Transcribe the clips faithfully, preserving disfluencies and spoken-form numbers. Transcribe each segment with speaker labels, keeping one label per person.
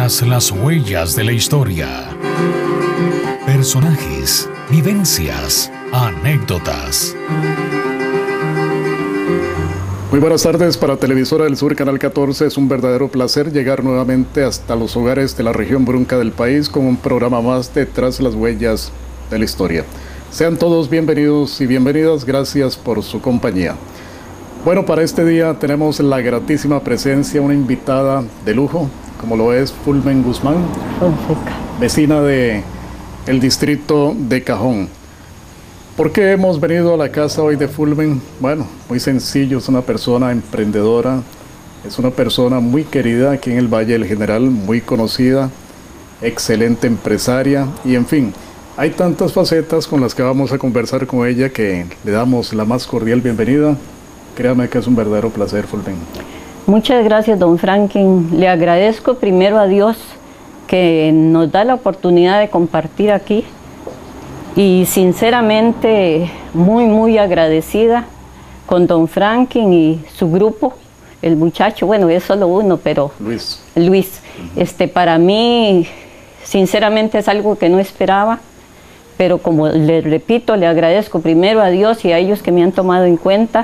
Speaker 1: Tras las huellas de la historia. Personajes, vivencias, anécdotas.
Speaker 2: Muy buenas tardes para Televisora del Sur, Canal catorce. Es un verdadero placer llegar nuevamente hasta los hogares de la región Brunca del país con un programa más de Tras las huellas de la historia. Sean todos bienvenidos y bienvenidas, gracias por su compañía. Bueno, para este día tenemos la gratísima presencia, una invitada de lujo, como lo es Fulmen Guzmán,
Speaker 3: Fonseca,
Speaker 2: vecina de el distrito de Cajón. ¿Por qué hemos venido a la casa hoy de Fulmen? Bueno, muy sencillo, es una persona emprendedora, es una persona muy querida aquí en el Valle del General, muy conocida, excelente empresaria y en fin, hay tantas facetas con las que vamos a conversar con ella que le damos la más cordial bienvenida. Créame que es un verdadero placer, Fulmen.
Speaker 3: Muchas gracias, don Franklin. Le agradezco primero a Dios que nos da la oportunidad de compartir aquí y sinceramente muy, muy agradecida con don Franklin y su grupo, el muchacho, bueno, es solo uno, pero
Speaker 2: Luis.
Speaker 3: Luis, uh-huh. este, para mí sinceramente es algo que no esperaba, pero como le repito, le agradezco primero a Dios y a ellos que me han tomado en cuenta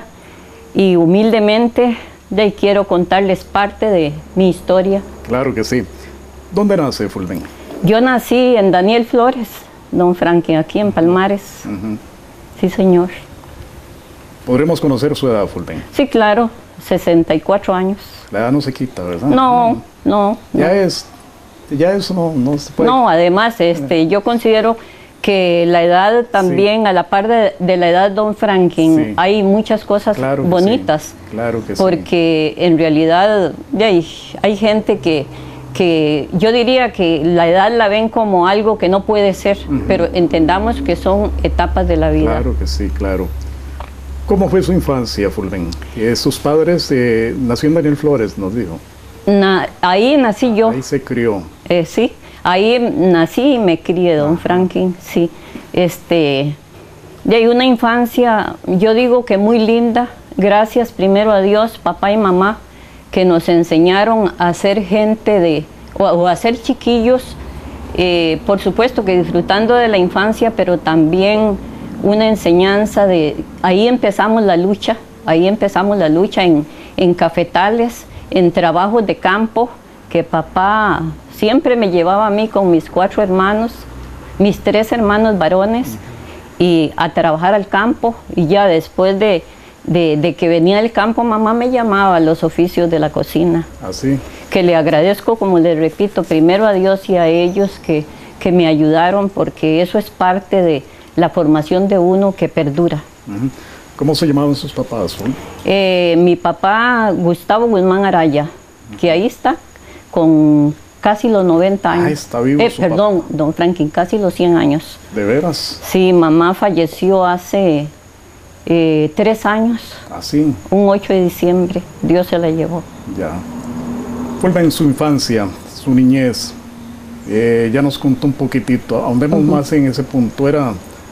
Speaker 3: y humildemente de quiero contarles parte de mi historia.
Speaker 2: Claro que sí. ¿Dónde nace Fulmen?
Speaker 3: Yo nací en Daniel Flores, don Franklin, aquí en Palmares. Uh-huh. Sí, señor.
Speaker 2: ¿Podremos conocer su edad, Fulmen?
Speaker 3: Sí, claro, sesenta y cuatro años.
Speaker 2: La edad no se quita, ¿verdad?
Speaker 3: No, no.
Speaker 2: Ya
Speaker 3: no.
Speaker 2: es, ya eso no, no se puede.
Speaker 3: No, además, este, yo considero que la edad también, sí. a la par de, de la edad don Franklin, sí. hay muchas cosas
Speaker 2: claro
Speaker 3: bonitas.
Speaker 2: Sí. Claro que
Speaker 3: porque
Speaker 2: sí.
Speaker 3: en realidad hay, hay gente que, que yo diría que la edad la ven como algo que no puede ser, uh-huh. pero entendamos que son etapas de la vida.
Speaker 2: Claro que sí, claro. ¿Cómo fue su infancia, Fulmen? Eh, sus padres, eh, nació en Daniel Flores, nos dijo.
Speaker 3: Na, ahí nací yo.
Speaker 2: Ahí se crió.
Speaker 3: Eh, sí. Ahí nací y me crié, don Ajá. Franklin, sí. Este, y hay una infancia, yo digo que muy linda, gracias primero a Dios, papá y mamá, que nos enseñaron a ser gente de, o, o a ser chiquillos, eh, por supuesto que disfrutando de la infancia, pero también una enseñanza de, ahí empezamos la lucha, ahí empezamos la lucha en, en cafetales, en trabajos de campo, que papá siempre me llevaba a mí con mis cuatro hermanos, mis tres hermanos varones, y a trabajar al campo. Y ya después de, de, de que venía del campo, mamá me llamaba a los oficios de la cocina.
Speaker 2: ¿Así?
Speaker 3: Que le agradezco, como les repito, primero a Dios y a ellos que, que me ayudaron, porque eso es parte de la formación de uno que perdura.
Speaker 2: Uh-huh. ¿Cómo se llamaban sus papás?
Speaker 3: Eh, mi papá, Gustavo Guzmán Araya, que ahí está, con casi los noventa años.
Speaker 2: Ah, está vivo
Speaker 3: eh,
Speaker 2: su
Speaker 3: Perdón,
Speaker 2: papá.
Speaker 3: don Franklin, casi los cien años.
Speaker 2: ¿De veras?
Speaker 3: Sí, mamá falleció hace eh, tres años.
Speaker 2: ¿Ah, sí?
Speaker 3: Un ocho de diciembre, Dios se la llevó.
Speaker 2: Ya. Fulmen, en su infancia, su niñez, eh, ya nos contó un poquitito, ahondemos uh-huh. más en ese punto. Era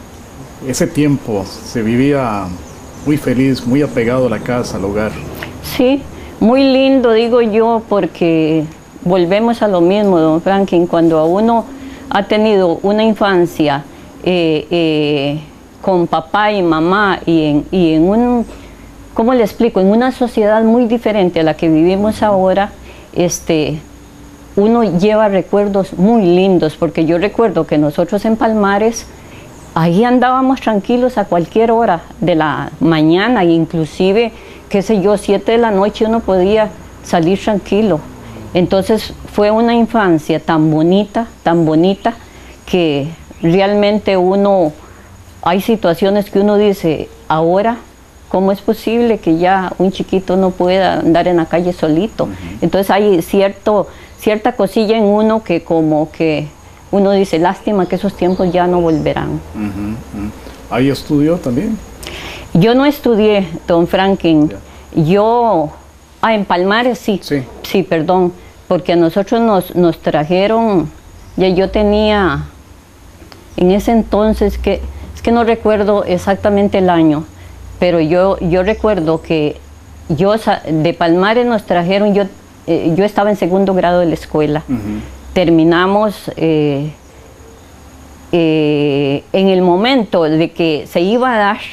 Speaker 2: ese tiempo, se vivía muy feliz, muy apegado a la casa, al hogar.
Speaker 3: Sí, muy lindo, digo yo, porque volvemos a lo mismo, don Franklin, cuando a uno ha tenido una infancia eh, eh, con papá y mamá y en, y en un, ¿cómo le explico? En una sociedad muy diferente a la que vivimos ahora, este, uno lleva recuerdos muy lindos, porque yo recuerdo que nosotros en Palmares, ahí andábamos tranquilos a cualquier hora de la mañana, e inclusive, qué sé yo, siete de la noche uno podía salir tranquilo. Entonces fue una infancia tan bonita, tan bonita, que realmente uno, hay situaciones que uno dice, ahora, ¿cómo es posible que ya un chiquito no pueda andar en la calle solito? Uh-huh. Entonces hay cierto, cierta cosilla en uno que como que uno dice, lástima que esos tiempos ya no volverán.
Speaker 2: Uh-huh. Uh-huh. ¿Ahí estudió también?
Speaker 3: Yo no estudié, don Franklin. Yeah. Yo, ah, en Palmares sí.
Speaker 2: Sí.
Speaker 3: Sí, perdón. Porque a nosotros nos, nos trajeron, ya yo tenía, en ese entonces, que es que no recuerdo exactamente el año, pero yo, yo recuerdo que yo de Palmares nos trajeron, yo, eh, yo estaba en segundo grado de la escuela, uh-huh. terminamos eh, eh, en el momento de que se iba a dar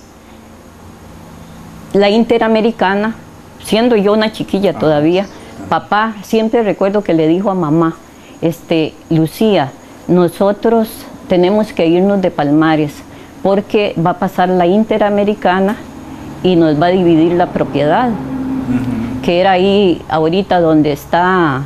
Speaker 3: la Interamericana, siendo yo una chiquilla todavía, papá siempre recuerdo que le dijo a mamá, este, Lucía, nosotros tenemos que irnos de Palmares porque va a pasar la Interamericana y nos va a dividir la propiedad, uh-huh. que era ahí ahorita donde está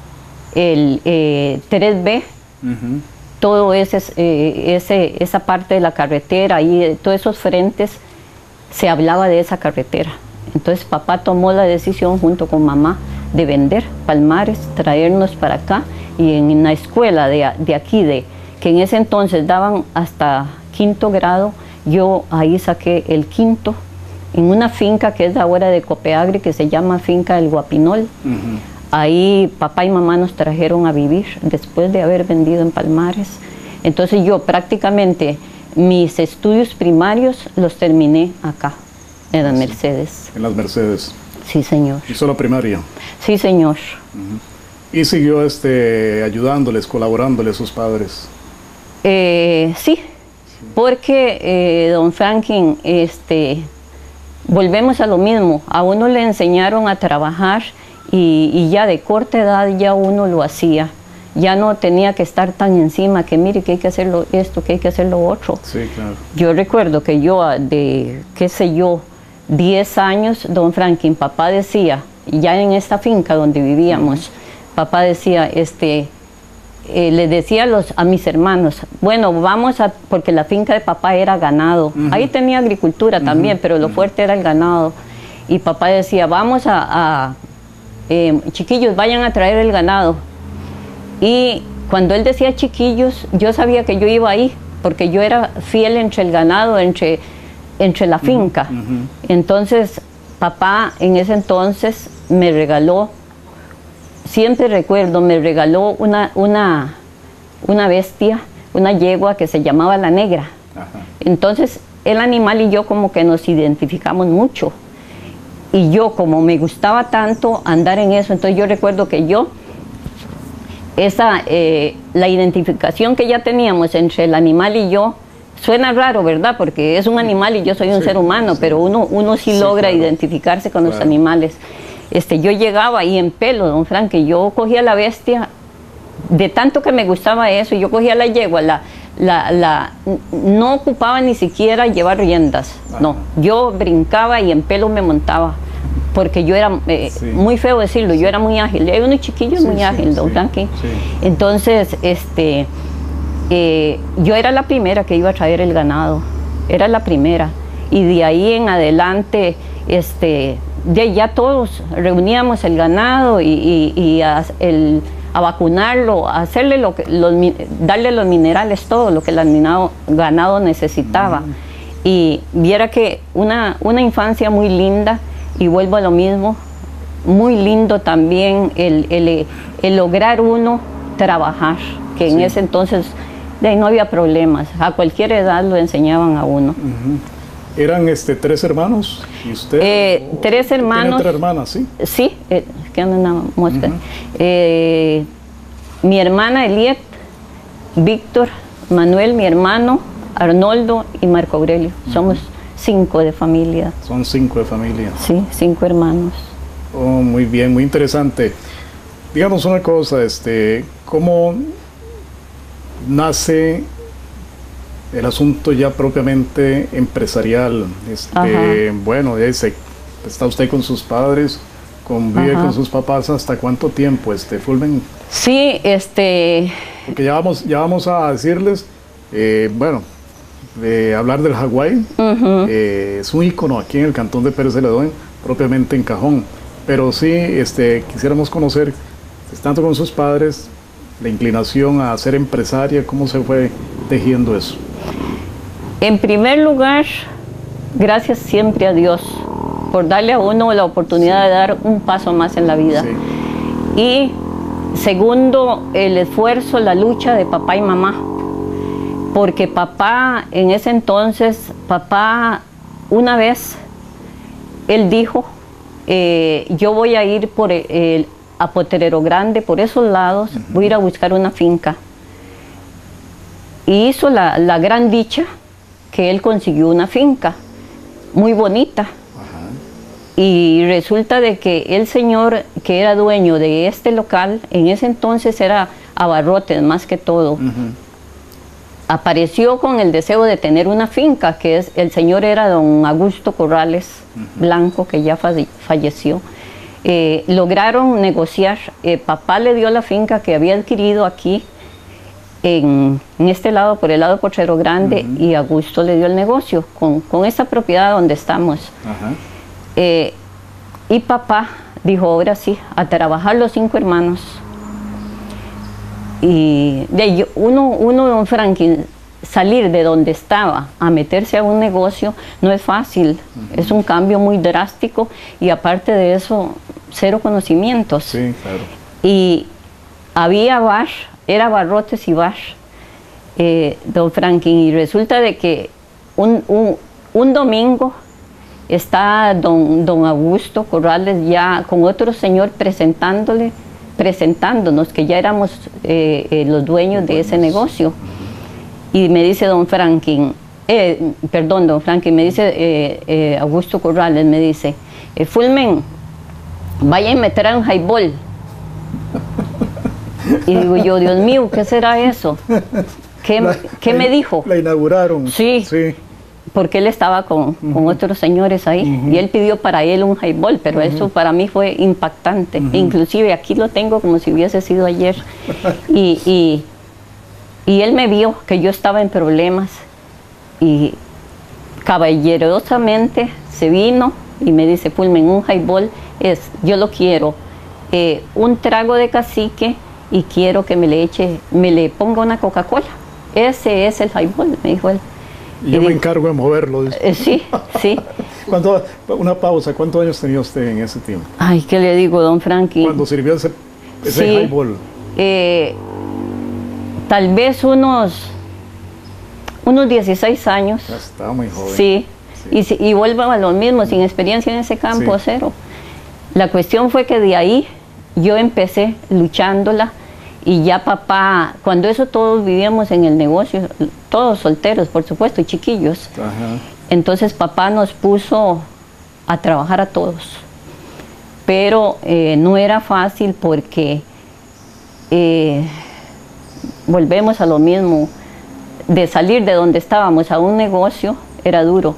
Speaker 3: el eh, tres B, uh-huh. todo ese, eh, ese, esa parte de la carretera, ahí, todos esos frentes, se hablaba de esa carretera. Entonces papá tomó la decisión junto con mamá de vender Palmares, traernos para acá, y en la escuela de, de aquí, de, que en ese entonces daban hasta quinto grado, yo ahí saqué el quinto, en una finca que es ahora de Copeagri, que se llama Finca del Guapinol. Uh-huh. Ahí papá y mamá nos trajeron a vivir después de haber vendido en Palmares. Entonces yo prácticamente mis estudios primarios los terminé acá, en las Mercedes.
Speaker 2: En las Mercedes.
Speaker 3: Sí, señor.
Speaker 2: ¿Hizo la primaria?
Speaker 3: Sí, señor.
Speaker 2: Uh-huh. ¿Y siguió este, ayudándoles, colaborándoles a sus padres?
Speaker 3: Eh, sí, sí, porque eh, don Franklin, este, volvemos a lo mismo. A uno le enseñaron a trabajar y, y ya de corta edad ya uno lo hacía. Ya no tenía que estar tan encima que mire que hay que hacerlo esto, que hay que hacer lo otro.
Speaker 2: Sí, claro.
Speaker 3: Yo recuerdo que yo de, qué sé yo, diez años, don Franklin, papá decía, ya en esta finca donde vivíamos, uh-huh. papá decía, este, eh, le decía a, los, a mis hermanos, bueno, vamos a, porque la finca de papá era ganado, uh-huh. ahí tenía agricultura uh-huh. también, pero lo uh-huh. fuerte era el ganado. Y papá decía, vamos a, a eh, chiquillos, vayan a traer el ganado. Y cuando él decía chiquillos, yo sabía que yo iba ahí, porque yo era fiel entre el ganado, entre, entre la finca. Uh-huh. Entonces, papá en ese entonces me regaló, siempre recuerdo, me regaló una, una, una bestia, una yegua que se llamaba La Negra. Uh-huh. Entonces, el animal y yo como que nos identificamos mucho. Y yo, como me gustaba tanto andar en eso, entonces yo recuerdo que yo, esa, eh, la identificación que ya teníamos entre el animal y yo, suena raro, ¿verdad? Porque es un animal y yo soy un sí, ser humano, sí. pero uno, uno sí, sí logra claro. identificarse con claro. los animales. Este, yo llegaba ahí en pelo, don Frank, que yo cogía la bestia, de tanto que me gustaba eso, yo cogía la yegua, la, la, la, no ocupaba ni siquiera llevar riendas, Ajá. no, yo brincaba y en pelo me montaba. Porque yo era, eh, sí. muy feo decirlo, yo era muy ágil. Hay unos chiquillos sí, muy sí, ágil, don sí, Frankie. Sí. Entonces, este, eh, yo era la primera que iba a traer el ganado. Era la primera. Y de ahí en adelante, este, de ya todos reuníamos el ganado y, y, y a, el, a vacunarlo, a hacerle lo que, los, darle los minerales, todo lo que el ganado, ganado necesitaba. Mm. Y viera que una, una infancia muy linda. Y vuelvo a lo mismo, muy lindo también el, el, el lograr uno trabajar, que sí. en ese entonces de ahí no había problemas, a cualquier edad lo enseñaban a uno.
Speaker 2: Uh-huh. ¿Eran este, tres hermanos? ¿Y usted?
Speaker 3: Eh, o, tres hermanos.
Speaker 2: ¿Tienen tres hermanas, sí?
Speaker 3: Sí, eh, que anda una mosca. Uh-huh. eh, mi hermana Eliet, Víctor, Manuel, mi hermano, Arnoldo y Marco Aurelio. Uh-huh. Somos cinco de familia.
Speaker 2: Son cinco de familia.
Speaker 3: Sí, cinco hermanos.
Speaker 2: Oh, muy bien, muy interesante. Díganos una cosa, este, ¿cómo nace el asunto ya propiamente empresarial? Este, bueno, ese, está usted con sus padres, convive Ajá. con sus papás, ¿hasta cuánto tiempo, este, Fulven?
Speaker 3: Sí, este...
Speaker 2: Porque ya vamos, ya vamos a decirles, eh, bueno, de hablar del Hawái, uh-huh. eh, es un ícono aquí en el cantón de Pérez Celedón, propiamente en Cajón, pero sí este, quisiéramos conocer, tanto con sus padres, la inclinación a ser empresaria, cómo se fue tejiendo eso.
Speaker 3: En primer lugar, gracias siempre a Dios por darle a uno la oportunidad sí. de dar un paso más en la vida. Sí. Y segundo, el esfuerzo, la lucha de papá y mamá. Porque papá, en ese entonces, papá, una vez, él dijo, eh, yo voy a ir por el, el, a Potrero Grande, por esos lados, uh-huh. voy a ir a buscar una finca. Y hizo la, la gran dicha que él consiguió una finca muy bonita. Uh-huh. Y resulta de que el señor que era dueño de este local, en ese entonces era Abarrotes más que todo, uh-huh. apareció con el deseo de tener una finca, que es, el señor era don Augusto Corrales uh-huh. Blanco, que ya falle, falleció. Eh, lograron negociar, eh, papá le dio la finca que había adquirido aquí, en, en este lado, por el lado de Potrero Grande, uh-huh. y Augusto le dio el negocio, con, con esta propiedad donde estamos. Uh-huh. eh, y papá dijo, ahora sí, a trabajar los cinco hermanos. Y de uno, uno, don Franklin, salir de donde estaba a meterse a un negocio no es fácil, uh-huh. es un cambio muy drástico y aparte de eso, cero conocimientos.
Speaker 2: Sí, claro.
Speaker 3: Y había bar, era Abarrotes y bar, eh, don Franklin, y resulta de que un, un, un domingo está don, don Augusto Corrales ya con otro señor presentándole presentándonos que ya éramos eh, eh, los dueños de ese negocio. Y me dice don Franklin, eh, perdón, don Franklin, me dice eh, eh, Augusto Corrales, me dice, eh, Fulmen, vaya y meter a un highball. Y digo yo, Dios mío, ¿qué será eso? ¿Qué, la, ¿qué
Speaker 2: la,
Speaker 3: me dijo?
Speaker 2: La inauguraron.
Speaker 3: Sí. sí. Porque él estaba con, uh-huh. con otros señores ahí, uh-huh. y él pidió para él un highball, pero uh-huh. eso para mí fue impactante. Uh-huh. Inclusive aquí lo tengo como si hubiese sido ayer. y, y, y él me vio que yo estaba en problemas y caballerosamente se vino y me dice, Fulmen, un highball es, yo lo quiero, eh, un trago de cacique y quiero que me le eche, me le ponga una Coca-Cola. Ese es el highball, me dijo él.
Speaker 2: Y yo y me encargo de moverlo.
Speaker 3: Eh, sí, sí.
Speaker 2: ¿Cuánto, una pausa, ¿cuántos años tenía usted en ese tiempo?
Speaker 3: Ay, ¿qué le digo, don Franklin?
Speaker 2: Cuando sirvió ese, ese
Speaker 3: sí,
Speaker 2: highball.
Speaker 3: Eh, tal vez unos, unos dieciséis años.
Speaker 2: Ya estaba muy joven.
Speaker 3: Sí, sí. Y, y vuelvo a lo mismo, sin experiencia en ese campo, sí. cero. La cuestión fue que de ahí yo empecé luchándola. Y ya papá, cuando eso todos vivíamos en el negocio, todos solteros, por supuesto, y chiquillos. Ajá. Entonces papá nos puso a trabajar a todos. Pero eh, no era fácil porque eh, volvemos a lo mismo. De salir de donde estábamos a un negocio era duro.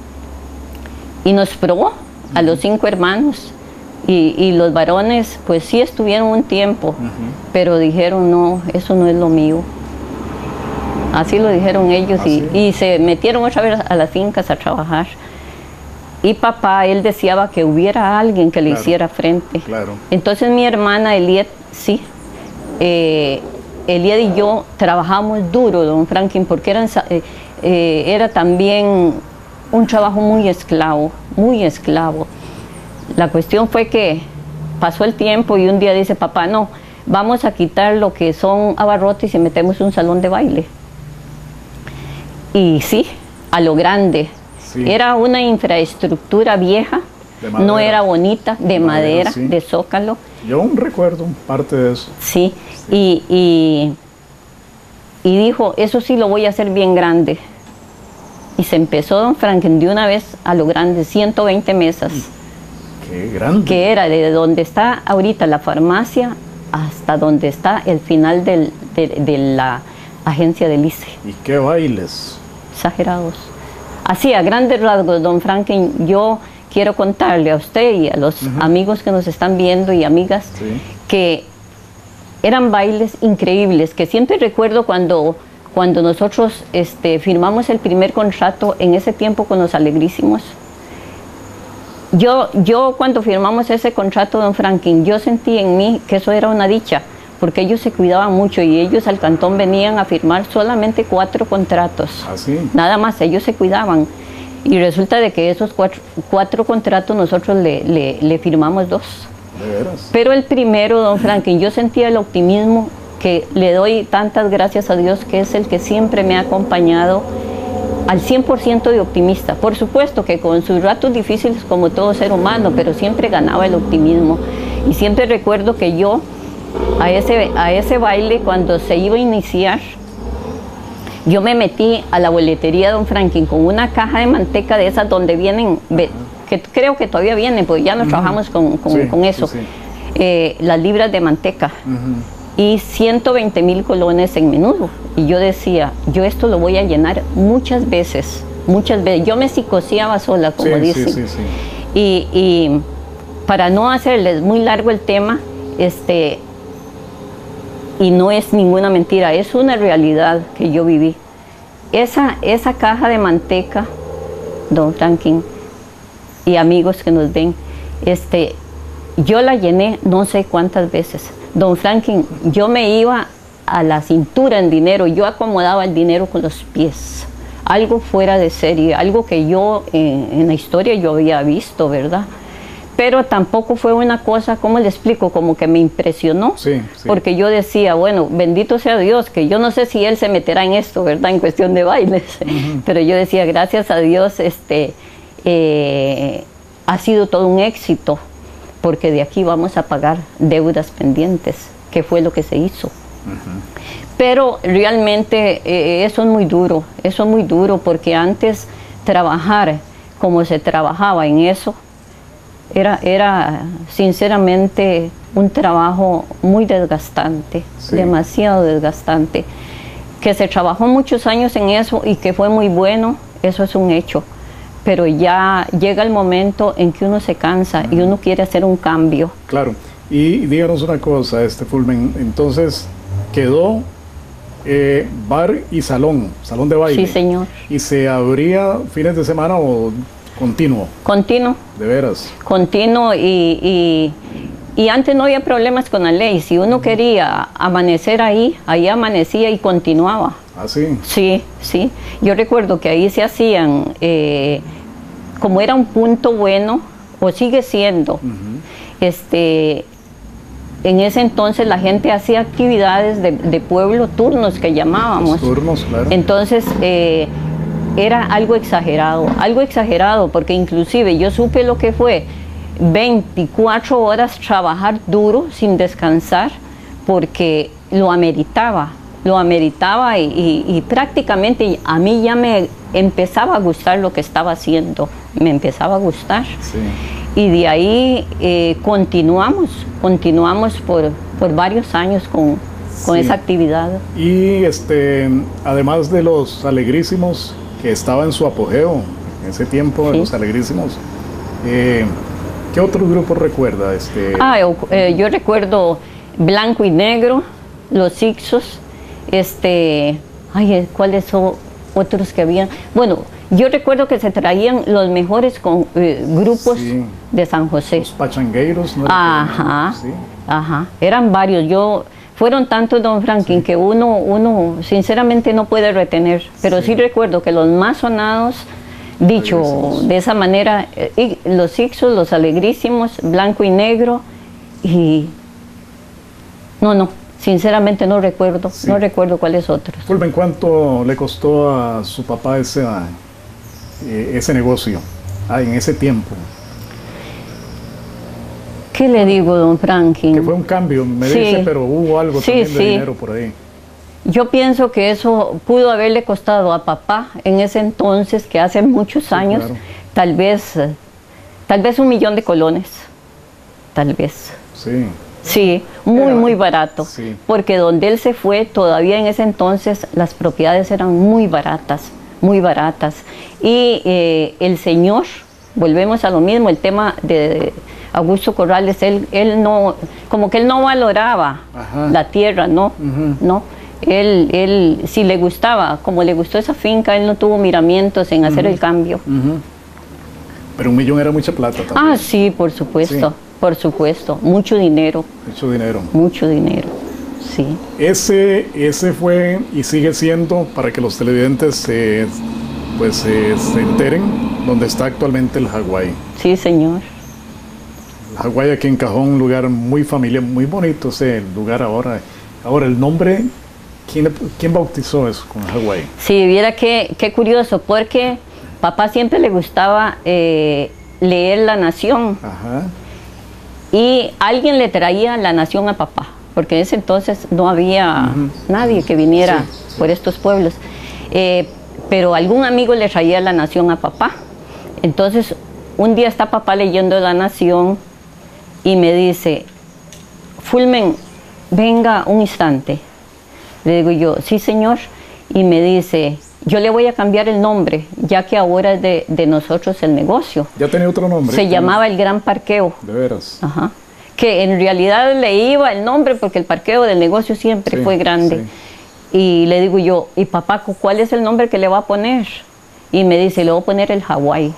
Speaker 3: Y nos probó a los cinco hermanos. Y, y los varones, pues sí estuvieron un tiempo, uh-huh. pero dijeron, no, eso no es lo mío. Así lo dijeron ellos ¿Ah, y, sí? y se metieron otra vez a las fincas a trabajar. Y papá, él deseaba que hubiera alguien que le claro, hiciera frente.
Speaker 2: Claro.
Speaker 3: Entonces mi hermana Eliet, sí, eh, Eliet y yo trabajamos duro, don Franklin, porque eran, eh, eh, era también un trabajo muy esclavo, muy esclavo. La cuestión fue que pasó el tiempo y un día dice papá, no, vamos a quitar lo que son abarrotes y metemos un salón de baile. Y sí, a lo grande. Sí. Era una infraestructura vieja, no era bonita, de, de madera, madera sí. de zócalo.
Speaker 2: Yo aún recuerdo parte de eso.
Speaker 3: Sí, sí. Y, y, y dijo, eso sí lo voy a hacer bien grande. Y se empezó, don Franklin, de una vez a lo grande, ciento veinte mesas.
Speaker 2: Qué grande.
Speaker 3: Que era de donde está ahorita la farmacia hasta donde está el final del, de, de la agencia del I C E.
Speaker 2: ¿Y qué bailes?
Speaker 3: Exagerados. Así, a grandes rasgos, don Franklin, yo quiero contarle a usted y a los uh-huh. amigos que nos están viendo y amigas sí. que eran bailes increíbles, que siempre recuerdo cuando, cuando nosotros este, firmamos el primer contrato en ese tiempo con los Alegrísimos. Yo, yo cuando firmamos ese contrato, don Franklin, yo sentí en mí que eso era una dicha, porque ellos se cuidaban mucho y ellos al cantón venían a firmar solamente cuatro contratos.
Speaker 2: ¿Ah, sí?
Speaker 3: Nada más, ellos se cuidaban. Y resulta de que esos cuatro, cuatro contratos nosotros le, le, le firmamos dos.
Speaker 2: ¿De veras?
Speaker 3: Pero el primero, don Franklin, yo sentía el optimismo que le doy tantas gracias a Dios, que es el que siempre me ha acompañado al cien por ciento de optimista. Por supuesto que con sus ratos difíciles como todo ser humano, pero siempre ganaba el optimismo. Y siempre recuerdo que yo, a ese, a ese baile, cuando se iba a iniciar, yo me metí a la boletería de don Franklin con una caja de manteca de esas donde vienen, que creo que todavía vienen, porque ya no uh-huh. trabajamos con, con, sí, con eso, sí, sí. Eh, las libras de manteca. Uh-huh. Y ciento veinte mil colones en menudo. Y yo decía, yo esto lo voy a llenar muchas veces, muchas veces. Yo me psicoseaba sola, como
Speaker 2: sí,
Speaker 3: dicen.
Speaker 2: Sí, sí, sí.
Speaker 3: Y, y para no hacerles muy largo el tema, este, y no es ninguna mentira, es una realidad que yo viví. Esa, esa caja de manteca, don Franklin y amigos que nos ven, este, yo la llené no sé cuántas veces. Don Franklin, yo me iba a la cintura en dinero, yo acomodaba el dinero con los pies. Algo fuera de serie, algo que yo en, en la historia yo había visto, ¿verdad? Pero tampoco fue una cosa, ¿cómo le explico? Como que me impresionó,
Speaker 2: sí, sí.
Speaker 3: Porque yo decía, bueno, bendito sea Dios, que yo no sé si Él se meterá en esto, ¿verdad? En cuestión de bailes, uh-huh. Pero yo decía, gracias a Dios, este, eh, ha sido todo un éxito, porque de aquí vamos a pagar deudas pendientes, que fue lo que se hizo. Uh-huh. Pero realmente eh, eso es muy duro, eso es muy duro, porque antes trabajar como se trabajaba en eso, Era, era sinceramente un trabajo muy desgastante, sí. demasiado desgastante. Que se trabajó muchos años en eso y que fue muy bueno, eso es un hecho. Pero ya llega el momento en que uno se cansa uh-huh. y uno quiere hacer un cambio.
Speaker 2: Claro. Y díganos una cosa, este Fulmen, entonces quedó eh, bar y salón, salón de baile.
Speaker 3: Sí, señor.
Speaker 2: ¿Y se abría fines de semana o...? Continuo.
Speaker 3: Continuo.
Speaker 2: De veras.
Speaker 3: Continuo y, y, y antes no había problemas con la ley. Si uno uh-huh. quería amanecer ahí, ahí amanecía y continuaba.
Speaker 2: ¿Ah, sí?
Speaker 3: Sí, sí. Yo recuerdo que ahí se hacían, eh, como era un punto bueno, o sigue siendo, uh-huh. este, en ese entonces la gente hacía actividades de, de pueblo, turnos que llamábamos.
Speaker 2: Los turnos, claro.
Speaker 3: Entonces, eh, era algo exagerado, algo exagerado, porque inclusive yo supe lo que fue veinticuatro horas trabajar duro sin descansar, porque lo ameritaba, lo ameritaba y, y, y prácticamente a mí ya me empezaba a gustar lo que estaba haciendo, me empezaba a gustar.
Speaker 2: Sí.
Speaker 3: Y de ahí eh, continuamos, continuamos por, por varios años con, con sí. esa actividad.
Speaker 2: Y este, además de los Alegrísimos, que estaba en su apogeo en ese tiempo, sí. de los Alegrísimos, eh, ¿qué otro grupo recuerda? Este...
Speaker 3: Ah, eh, yo recuerdo Blanco y Negro, Los Ixos, este, ay, ¿cuáles son otros que habían? Bueno, yo recuerdo que se traían los mejores con, eh, grupos sí. de San José.
Speaker 2: Los Pachangueiros, ¿no?
Speaker 3: Ajá, sí. ajá, eran varios. Yo Fueron tantos, don Franklin, sí. que uno, uno sinceramente no puede retener, pero sí. sí recuerdo que los más sonados, dicho Alegrísimos. de esa manera, eh, Los Ixos, Los Alegrísimos, Blanco y Negro, y no, no, sinceramente no recuerdo, sí. no recuerdo cuáles otros.
Speaker 2: Fulmen, ¿cuánto le costó a su papá ese, eh, ese negocio ah, en ese tiempo?
Speaker 3: ¿Qué le digo, don Franklin?
Speaker 2: Que fue un cambio, me sí. dice, pero hubo algo
Speaker 3: sí,
Speaker 2: también de
Speaker 3: sí.
Speaker 2: dinero por ahí.
Speaker 3: Yo pienso que eso pudo haberle costado a papá en ese entonces, que hace muchos sí, años, claro. tal vez, tal vez un millón de colones, tal vez.
Speaker 2: Sí.
Speaker 3: Sí, muy, Era, muy barato,
Speaker 2: sí.
Speaker 3: porque donde él se fue, todavía en ese entonces, las propiedades eran muy baratas, muy baratas. Y eh, el señor, volvemos a lo mismo, el tema de Augusto Corrales, él, él no, como que él no valoraba Ajá. la tierra, ¿no? Uh-huh. ¿no? Él, él, si le gustaba, como le gustó esa finca, él no tuvo miramientos en hacer uh-huh. el cambio.
Speaker 2: Uh-huh. Pero un millón era mucha plata también.
Speaker 3: Ah, sí, por supuesto, sí. por supuesto, mucho dinero.
Speaker 2: Mucho dinero.
Speaker 3: Mucho dinero, sí.
Speaker 2: Ese, ese fue y sigue siendo, para que los televidentes se, pues, eh, se enteren, donde está actualmente el Hawái.
Speaker 3: Sí, señor.
Speaker 2: Hawái aquí en Cajón, un lugar muy familiar, muy bonito ese lugar ahora. Ahora, el nombre, ¿quién, quién bautizó eso con Hawái?
Speaker 3: Sí, viera qué, qué curioso, porque papá siempre le gustaba eh, leer La Nación.
Speaker 2: Ajá.
Speaker 3: y alguien le traía la nación a papá, porque en ese entonces no había uh-huh. nadie que viniera sí, sí. por estos pueblos. Eh, pero algún amigo le traía la nación a papá. Entonces, un día está papá leyendo la nación y me dice, Fulmen, venga un instante. Le digo yo, sí señor. Y me dice, yo le voy a cambiar el nombre, ya que ahora es de, de nosotros el negocio.
Speaker 2: Ya tenía otro nombre.
Speaker 3: Se llamaba El Gran Parqueo.
Speaker 2: De veras.
Speaker 3: Ajá. Que en realidad le iba el nombre porque el parqueo del negocio siempre sí, fue grande. Sí. Y le digo yo, ¿y papá cuál es el nombre que le va a poner? Y me dice, le voy a poner el Hawái.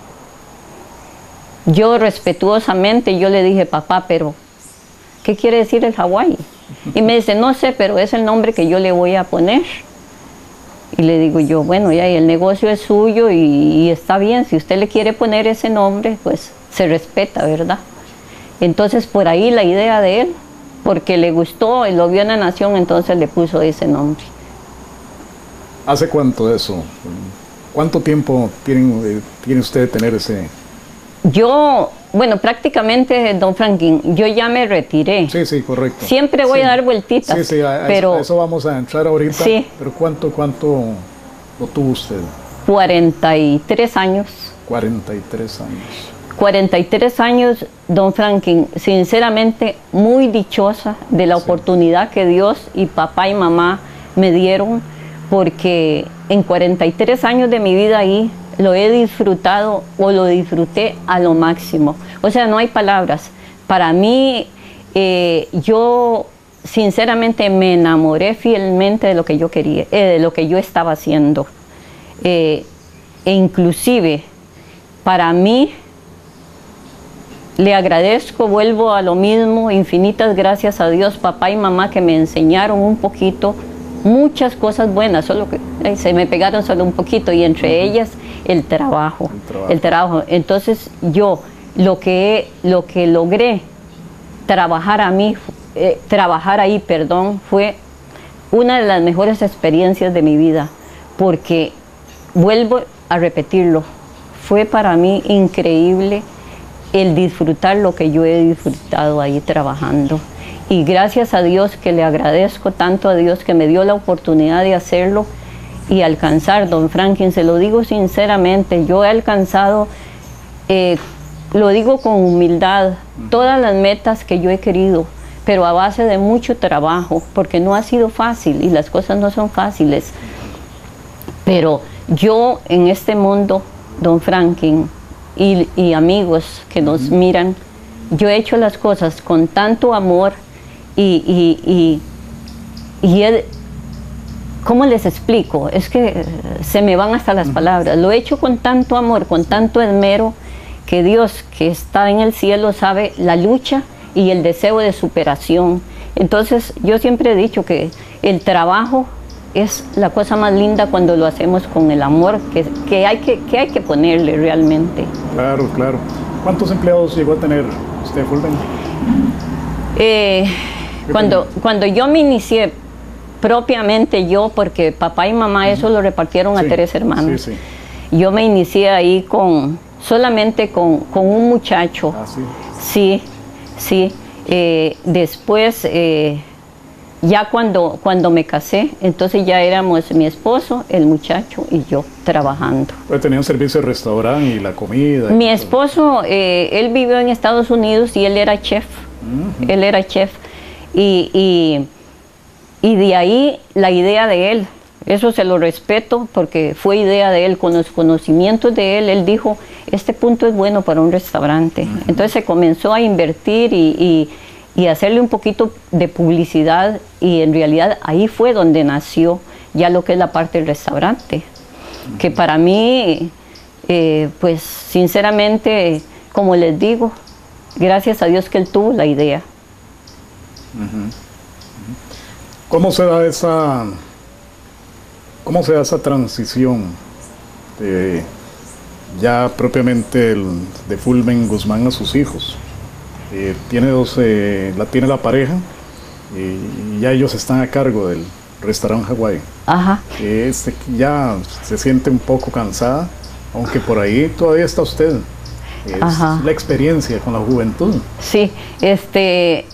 Speaker 3: Yo respetuosamente, yo le dije, papá, pero ¿qué quiere decir el Hawái? Y me dice, no sé, pero es el nombre que yo le voy a poner. Y le digo yo, bueno, ya el negocio es suyo y, y está bien, si usted le quiere poner ese nombre, pues se respeta, ¿verdad? Entonces por ahí la idea de él, porque le gustó y lo vio en la nación, entonces le puso ese nombre.
Speaker 2: ¿Hace cuánto de eso? ¿Cuánto tiempo tiene, tiene usted de tener ese...?
Speaker 3: Yo, bueno, prácticamente, don Franklin, yo ya me retiré.
Speaker 2: Sí, sí, correcto.
Speaker 3: Siempre voy
Speaker 2: sí.
Speaker 3: a dar vueltitas.
Speaker 2: Sí, sí, a,
Speaker 3: pero,
Speaker 2: a eso vamos a entrar ahorita.
Speaker 3: Sí.
Speaker 2: Pero ¿cuánto, cuánto lo tuvo usted?
Speaker 3: cuarenta y tres años.
Speaker 2: cuarenta y tres años.
Speaker 3: cuarenta y tres años, don Franklin, sinceramente muy dichosa de la sí. oportunidad que Dios y papá y mamá me dieron, porque en cuarenta y tres años de mi vida ahí, lo he disfrutado o lo disfruté a lo máximo. O sea, no hay palabras. Para mí, eh, yo sinceramente me enamoré fielmente de lo que yo quería, eh, de lo que yo estaba haciendo. Eh, e inclusive, para mí, le agradezco, vuelvo a lo mismo, infinitas gracias a Dios, papá y mamá, que me enseñaron un poquito, muchas cosas buenas, solo que eh, se me pegaron solo un poquito, y entre uh-huh. ellas el trabajo, el trabajo, el trabajo. Entonces yo lo que, lo que logré trabajar a mí, eh, trabajar ahí, perdón, fue una de las mejores experiencias de mi vida, porque vuelvo a repetirlo, fue para mí increíble el disfrutar lo que yo he disfrutado ahí trabajando. Y gracias a Dios, que le agradezco tanto a Dios que me dio la oportunidad de hacerlo y alcanzar, don Franklin, se lo digo sinceramente, yo he alcanzado, eh, lo digo con humildad, todas las metas que yo he querido, pero a base de mucho trabajo, porque no ha sido fácil y las cosas no son fáciles. Pero yo en este mundo, don Franklin, y, y amigos que nos miran, yo he hecho las cosas con tanto amor y, y, y, y he, ¿cómo les explico? Es que se me van hasta las palabras. Lo he hecho con tanto amor, con tanto esmero, que Dios, que está en el cielo, sabe la lucha y el deseo de superación. Entonces, yo siempre he dicho que el trabajo es la cosa más linda cuando lo hacemos con el amor que, que, hay, que, que hay que ponerle realmente.
Speaker 2: Claro, claro. ¿Cuántos empleados llegó a tener usted, Fulmen?
Speaker 3: Eh, cuando, cuando yo me inicié, propiamente yo, porque papá y mamá eso lo repartieron sí, a tres hermanos. Sí, sí. Yo me inicié ahí con solamente con, con un muchacho.
Speaker 2: Ah, sí.
Speaker 3: Sí, sí. Eh, después, eh, ya cuando, cuando me casé, entonces ya éramos mi esposo, el muchacho y yo trabajando.
Speaker 2: Pues tenían servicio de restaurante y la comida.
Speaker 3: Mi esposo, eh, él vivió en Estados Unidos y él era chef. Uh-huh. Él era chef. Y... y Y de ahí la idea de él, eso se lo respeto porque fue idea de él, con los conocimientos de él, él dijo, este punto es bueno para un restaurante. Uh-huh. Entonces se comenzó a invertir y, y, y hacerle un poquito de publicidad y en realidad ahí fue donde nació ya lo que es la parte del restaurante. Uh-huh. Que para mí, eh, pues sinceramente, como les digo, gracias a Dios que él tuvo la idea.
Speaker 2: Uh-huh. ¿Cómo se da esa, cómo se da esa transición de ya propiamente el, de Fulmen Guzmán a sus hijos? Eh, tiene dos, eh, la tiene la pareja y, y ya ellos están a cargo del restaurante Hawái.
Speaker 3: Ajá.
Speaker 2: Eh, este, ya se siente un poco cansada, aunque por ahí todavía está usted. es
Speaker 3: Ajá.
Speaker 2: la experiencia con la juventud.
Speaker 3: Sí, este,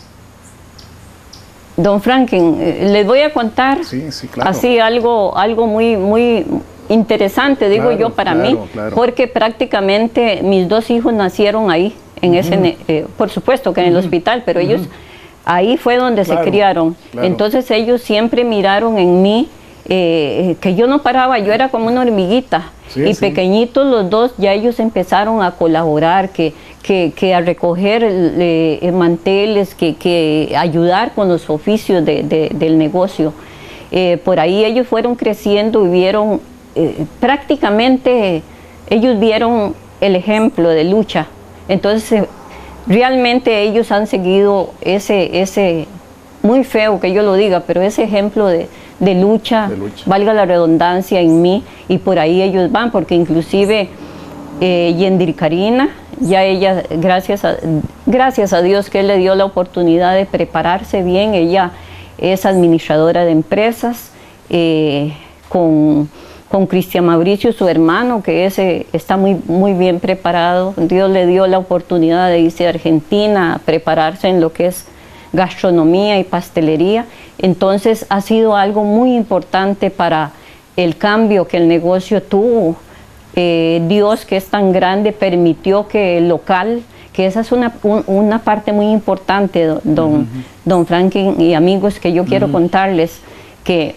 Speaker 3: don Franklin, eh, les voy a contar
Speaker 2: Sí, sí, claro.
Speaker 3: así algo, algo muy, muy interesante, digo
Speaker 2: Claro,
Speaker 3: yo, para
Speaker 2: claro,
Speaker 3: mí,
Speaker 2: claro.
Speaker 3: porque prácticamente mis dos hijos nacieron ahí, en ese, ne- eh, por supuesto que en el hospital, pero ellos, ahí fue donde
Speaker 2: Claro,
Speaker 3: se criaron.
Speaker 2: claro.
Speaker 3: Entonces ellos siempre miraron en mí eh, que yo no paraba, yo era como una hormiguita.
Speaker 2: Sí,
Speaker 3: y
Speaker 2: sí.
Speaker 3: pequeñitos los dos, ya ellos empezaron a colaborar, que, que, que a recoger eh, manteles, que, que ayudar con los oficios de, de, del negocio. Eh, por ahí ellos fueron creciendo y vieron, eh, prácticamente ellos vieron el ejemplo de lucha. Entonces, eh, realmente ellos han seguido ese, ese, muy feo que yo lo diga, pero ese ejemplo de, de, lucha,
Speaker 2: de lucha,
Speaker 3: valga la redundancia, en mí, y por ahí ellos van, porque inclusive eh, Yendir Karina, ya ella, gracias a, gracias a Dios que Él le dio la oportunidad de prepararse bien, ella es administradora de empresas, eh, con, con Cristian Mauricio, su hermano, que ese está muy, muy bien preparado. Dios le dio la oportunidad de irse a Argentina a prepararse en lo que es gastronomía y pastelería. Entonces ha sido algo muy importante para el cambio que el negocio tuvo. Eh, Dios, que es tan grande, permitió que el local, que esa es una, un, una parte muy importante, don, uh-huh. don Franklin y amigos, que yo quiero uh-huh. contarles, que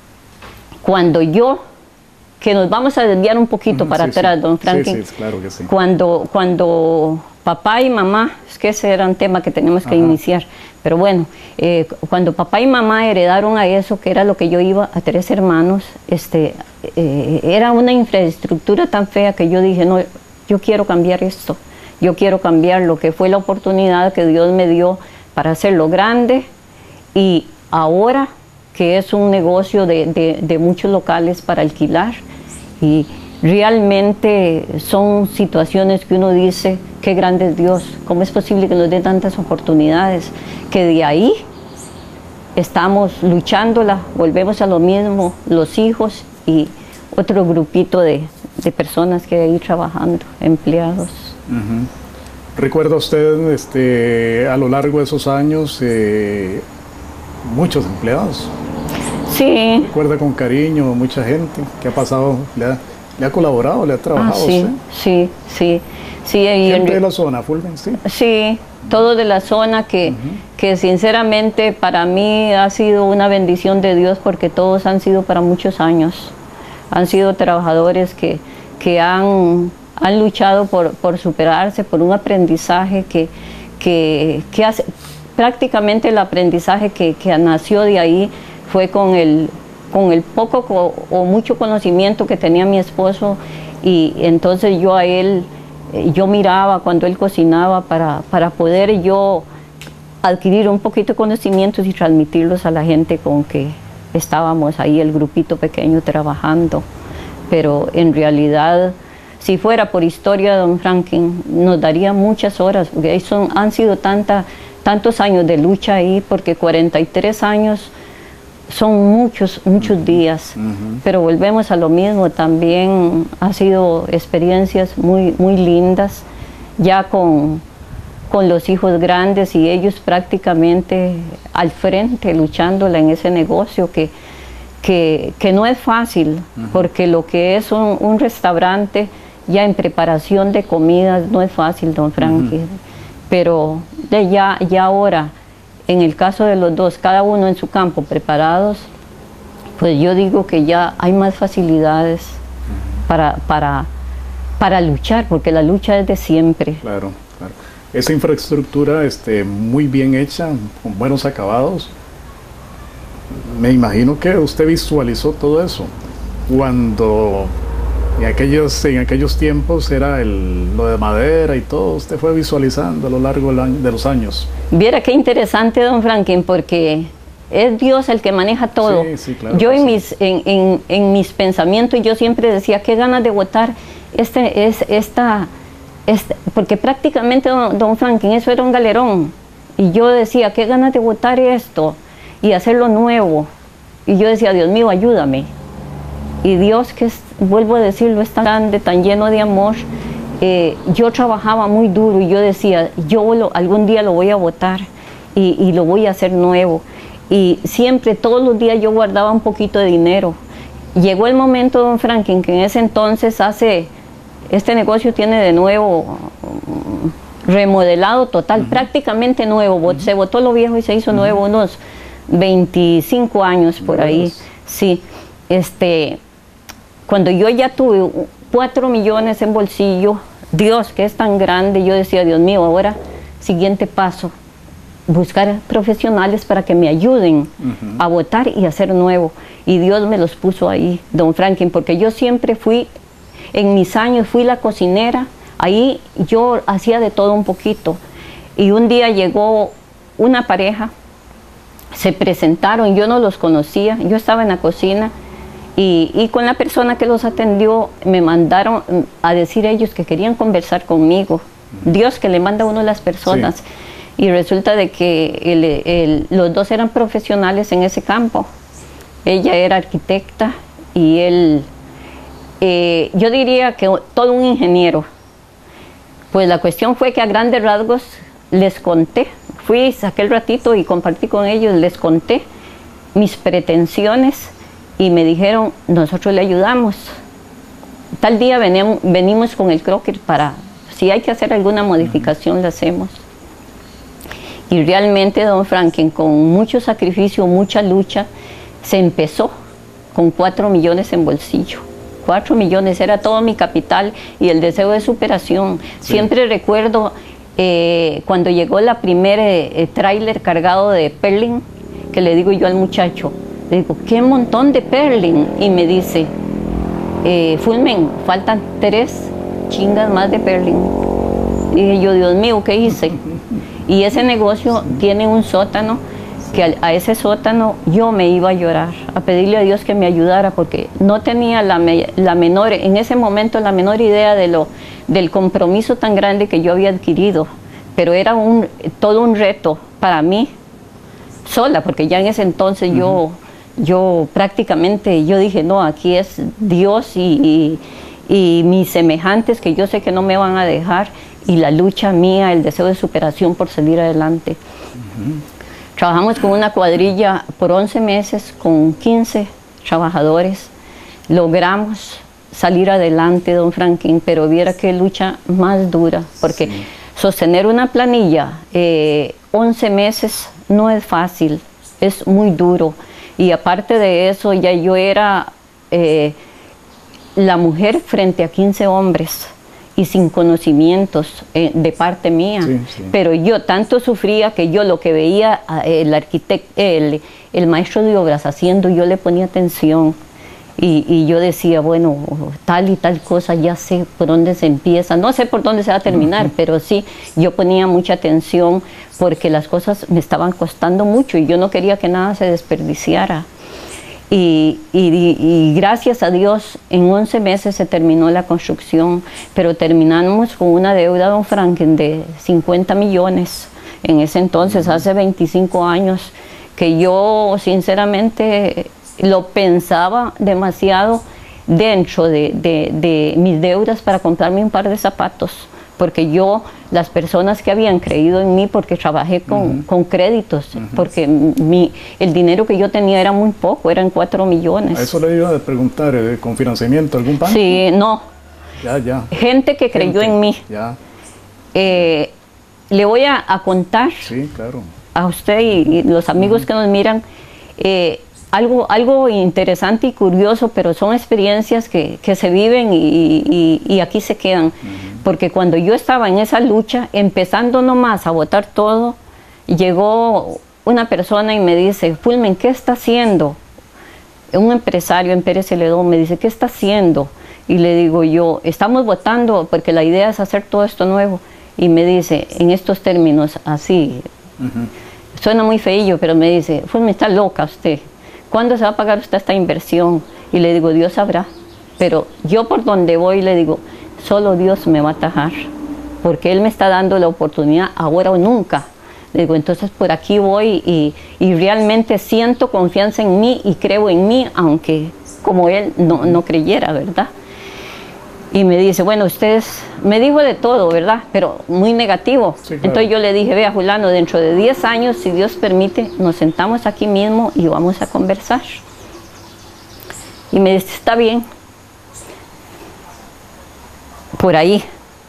Speaker 3: cuando yo, que nos vamos a desviar un poquito uh-huh. para
Speaker 2: sí,
Speaker 3: atrás,
Speaker 2: sí.
Speaker 3: don Franklin,
Speaker 2: sí, sí, claro que sí.
Speaker 3: cuando, cuando papá y mamá, es que ese era un tema que tenemos que Ajá. iniciar, pero bueno, eh, cuando papá y mamá heredaron a eso, que era lo que yo iba a tres hermanos, este, eh, era una infraestructura tan fea que yo dije, no, yo quiero cambiar esto, yo quiero cambiar lo que fue la oportunidad que Dios me dio para hacerlo grande, y ahora que es un negocio de, de, de muchos locales para alquilar, y realmente son situaciones que uno dice, qué grande es Dios, cómo es posible que nos dé tantas oportunidades, que de ahí estamos luchándola, volvemos a lo mismo, los hijos y otro grupito de, de personas que hay ahí trabajando, empleados.
Speaker 2: Uh-huh. ¿Recuerda usted este, a lo largo de esos años eh, muchos empleados?
Speaker 3: Sí.
Speaker 2: ¿Recuerda con cariño mucha gente que ha pasado, le ha, le ha colaborado, le ha trabajado
Speaker 3: ah, sí,
Speaker 2: usted?
Speaker 3: Sí, sí, sí.
Speaker 2: ¿Gente de la zona, Fulven? Sí.
Speaker 3: Sí, todo de la zona que, uh-huh. que sinceramente para mí ha sido una bendición de Dios, porque todos han sido para muchos años. Han sido trabajadores que, que han, han luchado por, por superarse, por un aprendizaje que, que, que hace, prácticamente el aprendizaje que, que nació de ahí fue con el, con el poco co, o mucho conocimiento que tenía mi esposo, y entonces yo a él, yo miraba cuando él cocinaba para, para poder yo adquirir un poquito de conocimientos y transmitirlos a la gente con que estábamos ahí, el grupito pequeño trabajando. Pero en realidad, si fuera por historia, don Franklin, nos daría muchas horas, porque ahí son, han sido tanta, tantos años de lucha ahí, porque cuarenta y tres años son muchos, muchos uh-huh. días, uh-huh. pero volvemos a lo mismo, también ha sido experiencias muy, muy lindas, ya con, con los hijos grandes y ellos prácticamente al frente, luchándola en ese negocio que, que, que no es fácil, uh-huh. porque lo que es un, un restaurante ya en preparación de comidas no es fácil, don Franklin, uh-huh. pero de ya, ya ahora, en el caso de los dos, cada uno en su campo preparados, pues yo digo que ya hay más facilidades para, para, para luchar, porque la lucha es de siempre.
Speaker 2: Claro, claro. Esa infraestructura este, muy bien hecha, con buenos acabados, me imagino que usted visualizó todo eso cuando en aquellos, en aquellos tiempos era el, lo de madera y todo, usted fue visualizando a lo largo de los años.
Speaker 3: Viera qué interesante, don Franklin, porque es Dios el que maneja todo.
Speaker 2: Sí, sí, claro,
Speaker 3: yo en,
Speaker 2: sí.
Speaker 3: mis, en, en, en mis pensamientos yo siempre decía, qué ganas de votar este, es, esta, este, porque prácticamente, don, don Franklin, eso era un galerón. Y yo decía, qué ganas de votar esto y hacerlo nuevo. Y yo decía, Dios mío, ayúdame. Y Dios, que es, vuelvo a decirlo, es tan grande, tan lleno de amor, eh, yo trabajaba muy duro y yo decía, yo lo, algún día lo voy a botar y, y lo voy a hacer nuevo. Y siempre, todos los días yo guardaba un poquito de dinero. Llegó el momento, don Franklin, que en ese entonces hace, este negocio tiene de nuevo remodelado total, uh-huh. prácticamente nuevo, uh-huh. se botó lo viejo y se hizo uh-huh. nuevo, unos veinticinco años por ahí, sí. Este, cuando yo ya tuve cuatro millones en bolsillo, Dios, que es tan grande, yo decía, Dios mío, ahora, siguiente paso, buscar profesionales para que me ayuden uh-huh. a botar y hacer nuevo. Y Dios me los puso ahí, don Franklin, porque yo siempre fui, en mis años fui la cocinera, ahí yo hacía de todo un poquito. Y un día llegó una pareja, se presentaron, yo no los conocía, yo estaba en la cocina y, y con la persona que los atendió me mandaron a decir ellos que querían conversar conmigo. Uh-huh. Dios que le manda a uno las personas. Sí. Y resulta de que el, el, los dos eran profesionales en ese campo. Ella era arquitecta y él, eh, yo diría que todo un ingeniero. Pues la cuestión fue que a grandes rasgos les conté, fui, saqué el ratito y compartí con ellos, les conté mis pretensiones y me dijeron, nosotros le ayudamos. Tal día venimos, venimos con el croquet para, si hay que hacer alguna modificación, uh-huh. la hacemos. Y realmente, don Franklin, con mucho sacrificio, mucha lucha, se empezó con cuatro millones en bolsillo. Cuatro millones era todo mi capital y el deseo de superación. Sí. Siempre recuerdo eh, cuando llegó la primera eh, tráiler cargado de perling, que le digo yo al muchacho, le digo, qué montón de perling. Y me dice, eh, Fulmen, faltan tres chingas más de perling. Y dije yo, Dios mío, ¿qué hice? Y ese negocio tiene un sótano, que a, a ese sótano yo me iba a llorar, a pedirle a Dios que me ayudara, porque no tenía la, me, la menor, en ese momento la menor idea de lo, del compromiso tan grande que yo había adquirido. Pero era un, todo un reto para mí, sola, porque ya en ese entonces uh-huh. yo, yo prácticamente, yo dije, no, aquí es Dios y, y, y mis semejantes que yo sé que no me van a dejar. Y la lucha mía, el deseo de superación por salir adelante. Uh-huh. Trabajamos con una cuadrilla por once meses, con quince trabajadores. Logramos salir adelante, don Franklin, pero viera qué lucha más dura, porque sí. sostener una planilla eh, once meses no es fácil, es muy duro. Y aparte de eso, ya yo era eh, la mujer frente a quince hombres. Y sin conocimientos eh, de parte mía, sí, sí. pero yo tanto sufría que yo lo que veía el arquitecto, el, el maestro de obras haciendo, yo le ponía atención y, y yo decía, bueno, tal y tal cosa, ya sé por dónde se empieza, no sé por dónde se va a terminar, uh-huh. pero sí, yo ponía mucha atención porque las cosas me estaban costando mucho y yo no quería que nada se desperdiciara. Y, y, y gracias a Dios, en once meses se terminó la construcción, pero terminamos con una deuda, don Franklin, de cincuenta millones. En ese entonces, hace veinticinco años, que yo sinceramente lo pensaba demasiado dentro de, de, de mis deudas para comprarme un par de zapatos. Porque yo, las personas que habían creído en mí, porque trabajé con, uh-huh. con créditos, uh-huh. porque mi, el dinero que yo tenía era muy poco, eran cuatro millones. A
Speaker 2: eso le iba a preguntar, ¿eh? ¿Con financiamiento algún banco?
Speaker 3: Sí, no.
Speaker 2: Ya, ya.
Speaker 3: Gente que creyó
Speaker 2: Gente.
Speaker 3: en mí.
Speaker 2: Ya.
Speaker 3: Eh, le voy a, a contar
Speaker 2: sí, claro.
Speaker 3: a usted y, y los amigos uh-huh. que nos miran, eh, algo, algo interesante y curioso, pero son experiencias que, que se viven y, y, y aquí se quedan. Uh-huh. Porque cuando yo estaba en esa lucha, empezando nomás a botar todo, llegó una persona y me dice, Fulmen, ¿qué está haciendo? Un empresario en Pérez Celedón me dice, ¿qué está haciendo? Y le digo yo, estamos votando porque la idea es hacer todo esto nuevo. Y me dice, en estos términos, así, uh-huh. suena muy feillo, pero me dice, Fulmen, está loca usted. ¿Cuándo se va a pagar usted esta inversión? Y le digo, Dios sabrá. Pero yo por donde voy le digo, solo Dios me va a atajar, porque Él me está dando la oportunidad ahora o nunca. Le digo, entonces por aquí voy y, y realmente siento confianza en mí y creo en mí, aunque como Él no, no creyera, ¿verdad? Y me dice, bueno, ustedes, me dijo de todo, ¿verdad? Pero muy negativo. Sí, claro. Entonces yo le dije, vea, fulano, dentro de diez años, si Dios permite, nos sentamos aquí mismo y vamos a conversar. Y me dice, está bien. Por ahí.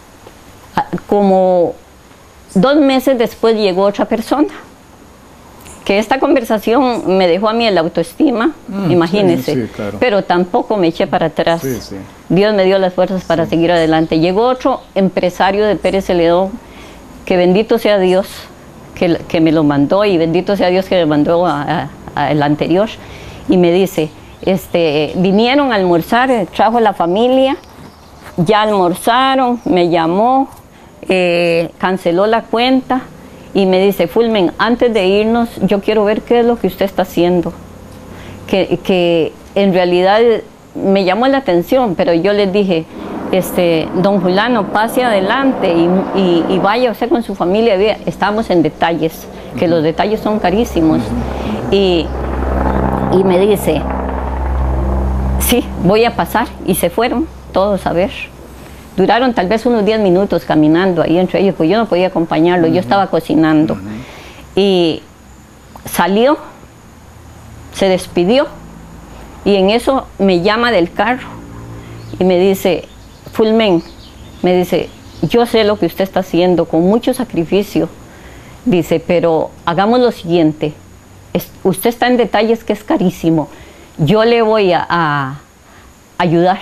Speaker 3: Como dos meses después llegó otra persona. Que esta conversación me dejó a mí el autoestima, mm, imagínese, sí, sí, claro. Pero tampoco me eché para atrás. Sí, sí. Dios me dio las fuerzas para sí. seguir adelante. Llegó otro empresario de Pérez Celedón, que bendito sea Dios que, que me lo mandó, y bendito sea Dios que me mandó al anterior, y me dice, este, vinieron a almorzar, trajo a la familia, ya almorzaron, me llamó, eh, canceló la cuenta, y me dice, Fulmen, antes de irnos, yo quiero ver qué es lo que usted está haciendo. Que, que en realidad me llamó la atención, pero yo les dije, este, don Fulano, pase adelante y, y, y vaya usted con su familia. Vea, estamos en detalles, que uh-huh. los detalles son carísimos. Uh-huh. y, y me dice, sí, voy a pasar. Y se fueron todos a ver. Duraron tal vez unos diez minutos caminando ahí entre ellos, pues yo no podía acompañarlo, uh-huh. yo estaba cocinando. Uh-huh. Y salió, se despidió, y en eso me llama del carro y me dice, Fulmen, me dice, yo sé lo que usted está haciendo con mucho sacrificio, dice, pero hagamos lo siguiente, es, usted está en detalles que es carísimo, yo le voy a, a ayudar.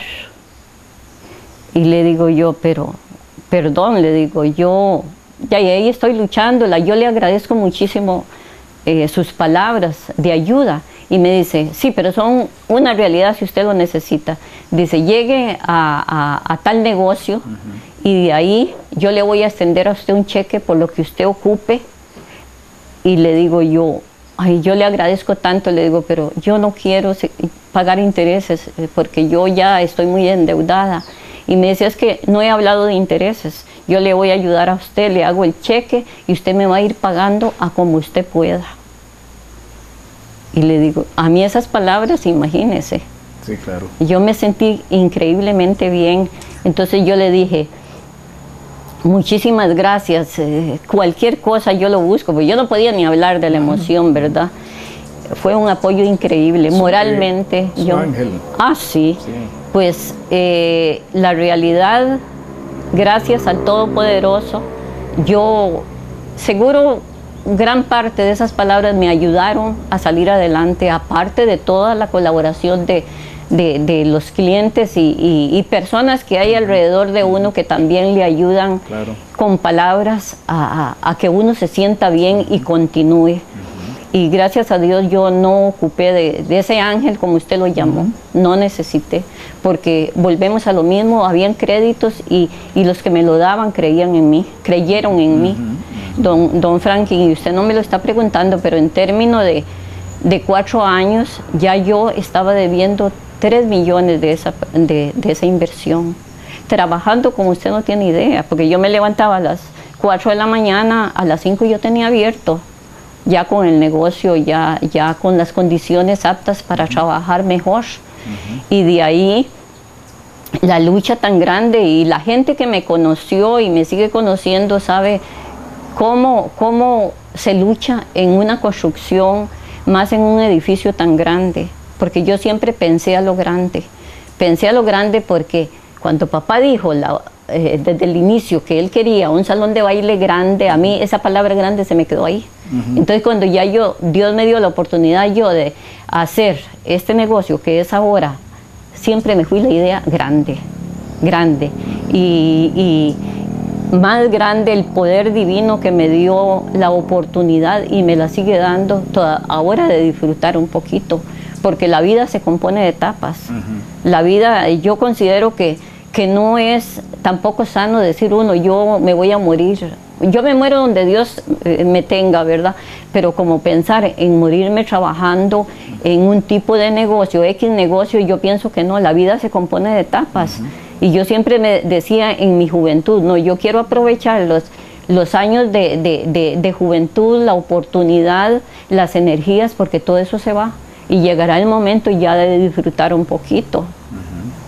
Speaker 3: Y le digo yo, pero, perdón, le digo, yo, ya ahí estoy luchándola, yo le agradezco muchísimo eh, sus palabras de ayuda. Y me dice, sí, pero son una realidad si usted lo necesita. Dice, llegue a, a, a tal negocio uh-huh. y de ahí yo le voy a extender a usted un cheque por lo que usted ocupe. Y le digo yo, ay, yo le agradezco tanto, le digo, pero yo no quiero pagar intereses porque yo ya estoy muy endeudada. Y me decía, es que no he hablado de intereses, yo le voy a ayudar a usted, le hago el cheque y usted me va a ir pagando a como usted pueda. Y le digo, a mí esas palabras, imagínese.
Speaker 2: Sí, claro.
Speaker 3: Yo me sentí increíblemente bien, entonces yo le dije, muchísimas gracias, eh, cualquier cosa yo lo busco, porque yo no podía ni hablar de la emoción, ¿verdad? Fue un apoyo increíble, moralmente.
Speaker 2: Su
Speaker 3: yo,
Speaker 2: ángel.
Speaker 3: Ah, sí. sí. Pues eh, la realidad, gracias al Todopoderoso, yo seguro gran parte de esas palabras me ayudaron a salir adelante, aparte de toda la colaboración de, de, de los clientes y, y, y personas que hay alrededor de uno que también le ayudan claro. con palabras a, a, a que uno se sienta bien y continúe. Y gracias a Dios yo no ocupé de, de ese ángel, como usted lo llamó, uh-huh. no necesité, porque volvemos a lo mismo, habían créditos y, y los que me lo daban creían en mí, creyeron en uh-huh. mí. Don, don Franklin, y usted no me lo está preguntando, pero en términos de, de cuatro años ya yo estaba debiendo tres millones de esa, de, de esa inversión, trabajando como usted no tiene idea, porque yo me levantaba a las cuatro de la mañana, a las cinco yo tenía abierto, ya con el negocio, ya, ya con las condiciones aptas para uh-huh. trabajar mejor. Uh-huh. Y de ahí la lucha tan grande, y la gente que me conoció y me sigue conociendo sabe cómo, cómo se lucha en una construcción, más en un edificio tan grande, porque yo siempre pensé a lo grande, pensé a lo grande porque cuando papá dijo la, eh, desde el inicio que él quería un salón de baile grande, a mí esa palabra grande se me quedó ahí. Uh-huh. Entonces cuando ya yo, Dios me dio la oportunidad yo de hacer este negocio que es ahora, siempre me fui la idea grande, grande, y, y más grande el poder divino que me dio la oportunidad y me la sigue dando toda, ahora de disfrutar un poquito, porque la vida se compone de etapas. Uh-huh. La vida, yo considero que, que no es tampoco sano decir uno, yo me voy a morir. Yo me muero donde Dios eh, me tenga, ¿verdad? Pero como pensar en morirme trabajando en un tipo de negocio, X negocio, yo pienso que no, la vida se compone de etapas. Uh-huh. Y yo siempre me decía en mi juventud, no, yo quiero aprovechar los, los años de, de, de, de juventud, la oportunidad, las energías, porque todo eso se va. Y llegará el momento ya de disfrutar un poquito. Uh-huh.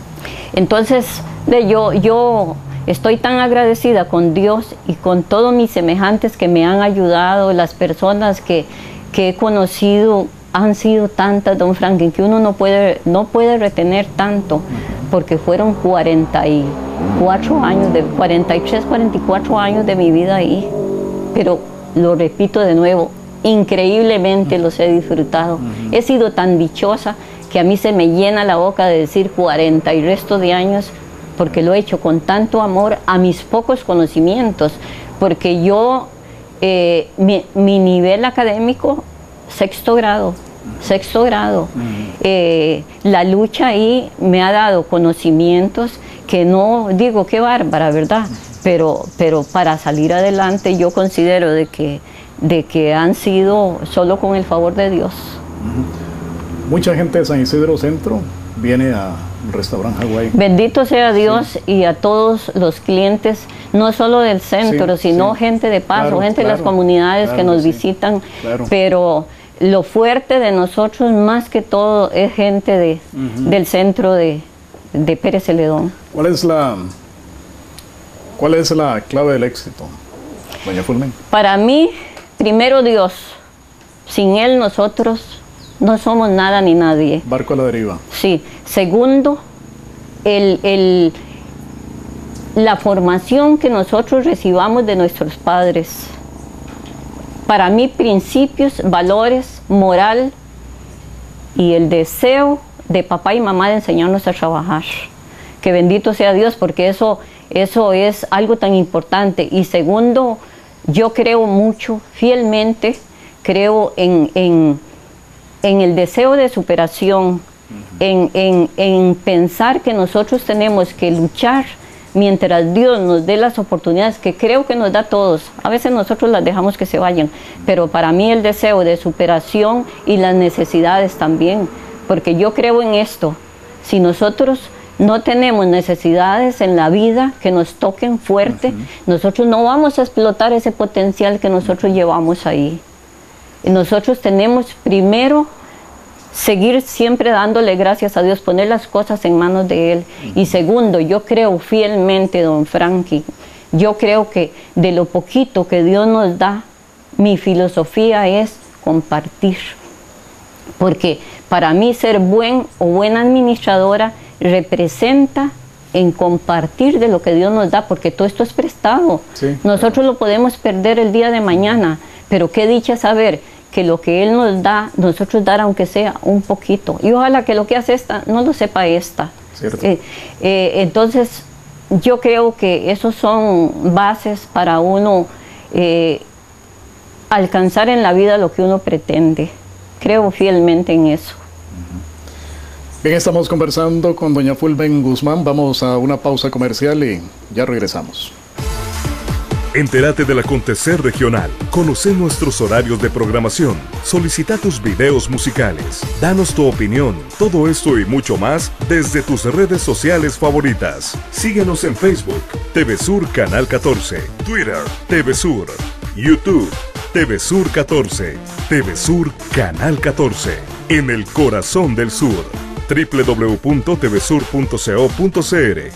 Speaker 3: Entonces, de yo, yo estoy tan agradecida con Dios y con todos mis semejantes que me han ayudado, las personas que, que he conocido han sido tantas, don Franklin, que uno no puede, no puede retener tanto, porque fueron cuarenta y cuatro años, de, cuarenta y tres, cuarenta y cuatro años de mi vida ahí. Pero lo repito de nuevo, increíblemente los he disfrutado. Uh-huh. He sido tan dichosa que a mí se me llena la boca de decir cuarenta y resto de años, porque lo he hecho con tanto amor a mis pocos conocimientos, porque yo, eh, mi, mi nivel académico, sexto grado, sexto grado. Uh-huh. eh, la lucha ahí me ha dado conocimientos que no digo qué bárbara, ¿verdad? Pero, pero para salir adelante yo considero de que, de que han sido solo con el favor de Dios.
Speaker 2: Uh-huh. Mucha gente de San Isidro Centro viene al restaurante Hawái.
Speaker 3: Bendito sea Dios, sí. Y a todos los clientes, no solo del centro, sí, sino sí. gente de paso, claro, gente claro, de las comunidades claro, que nos sí. visitan, claro. Pero lo fuerte de nosotros más que todo es gente de, uh-huh. del centro de, de Pérez Celedón.
Speaker 2: ¿Cuál es la, cuál es la clave del éxito, doña Fulmen?
Speaker 3: Para mí, primero Dios. Sin Él nosotros no somos nada ni nadie.
Speaker 2: Barco a la deriva.
Speaker 3: Sí. Segundo, el, el, la formación que nosotros recibamos de nuestros padres. Para mí, principios, valores, moral y el deseo de papá y mamá de enseñarnos a trabajar. Que bendito sea Dios, porque eso, eso es algo tan importante. Y segundo, yo creo mucho, fielmente, creo en, en, en el deseo de superación, uh-huh. en, en, en pensar que nosotros tenemos que luchar mientras Dios nos dé las oportunidades que creo que nos da a todos. A veces nosotros las dejamos que se vayan, pero para mí el deseo de superación y las necesidades también, porque yo creo en esto. Si nosotros no tenemos necesidades en la vida que nos toquen fuerte, uh-huh. nosotros no vamos a explotar ese potencial que nosotros llevamos ahí. Nosotros tenemos primero seguir siempre dándole gracias a Dios, poner las cosas en manos de Él. Y segundo, yo creo fielmente, don Frankie, yo creo que de lo poquito que Dios nos da, mi filosofía es compartir. Porque para mí ser buen o buena administradora representa en compartir de lo que Dios nos da, porque todo esto es prestado. Sí. Nosotros lo podemos perder el día de mañana, pero qué dicha saber que lo que Él nos da, nosotros dar aunque sea un poquito. Y ojalá que lo que hace esta, no lo sepa esta. Eh, eh, entonces, yo creo que esos son bases para uno eh, alcanzar en la vida lo que uno pretende. Creo fielmente en eso.
Speaker 2: Bien, estamos conversando con doña Fulmen Guzmán. Vamos a una pausa comercial y ya regresamos.
Speaker 1: Entérate del acontecer regional, conoce nuestros horarios de programación, solicita tus videos musicales, danos tu opinión, todo esto y mucho más desde tus redes sociales favoritas. Síguenos en Facebook, T V Sur Canal catorce, Twitter, T V Sur, YouTube, T V Sur catorce, T V Sur Canal catorce, en el corazón del sur, doble u doble u doble u punto t v sur punto co punto c r.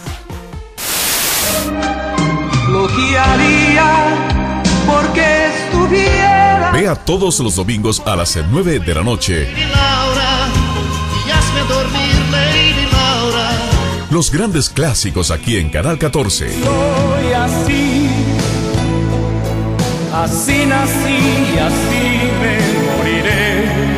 Speaker 4: Lo que haría porque estuviera.
Speaker 1: Vea todos los domingos a las nueve de la noche.
Speaker 4: Lady Laura, y hazme dormir, Lady Laura.
Speaker 1: Los grandes clásicos aquí en Canal catorce.
Speaker 4: Soy así, así nací y así me moriré.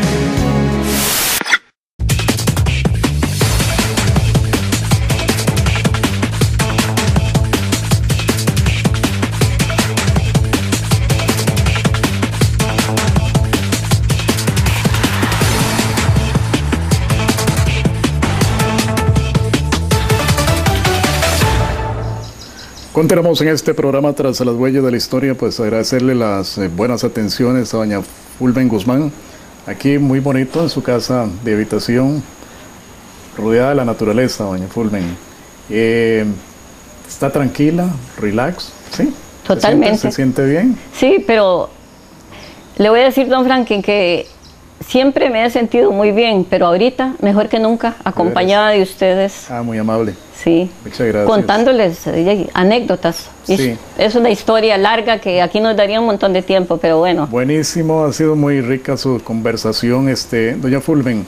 Speaker 2: Continuamos en este programa Tras las Huellas de la Historia, pues agradecerle las eh, buenas atenciones a doña Fulmen Guzmán, aquí muy bonito en su casa de habitación, rodeada de la naturaleza, doña Fulmen. Eh, ¿Está tranquila, relax? ¿Sí?
Speaker 3: Totalmente.
Speaker 2: ¿Se siente, se siente bien?
Speaker 3: Sí, pero le voy a decir, don Franklin, que siempre me he sentido muy bien, pero ahorita mejor que nunca, acompañada de ustedes.
Speaker 2: Ah, muy amable.
Speaker 3: Sí.
Speaker 2: Muchas gracias.
Speaker 3: Contándoles eh, anécdotas.
Speaker 2: Sí.
Speaker 3: Es una historia larga que aquí nos daría un montón de tiempo, pero bueno.
Speaker 2: Buenísimo, ha sido muy rica su conversación, este, doña Fulven.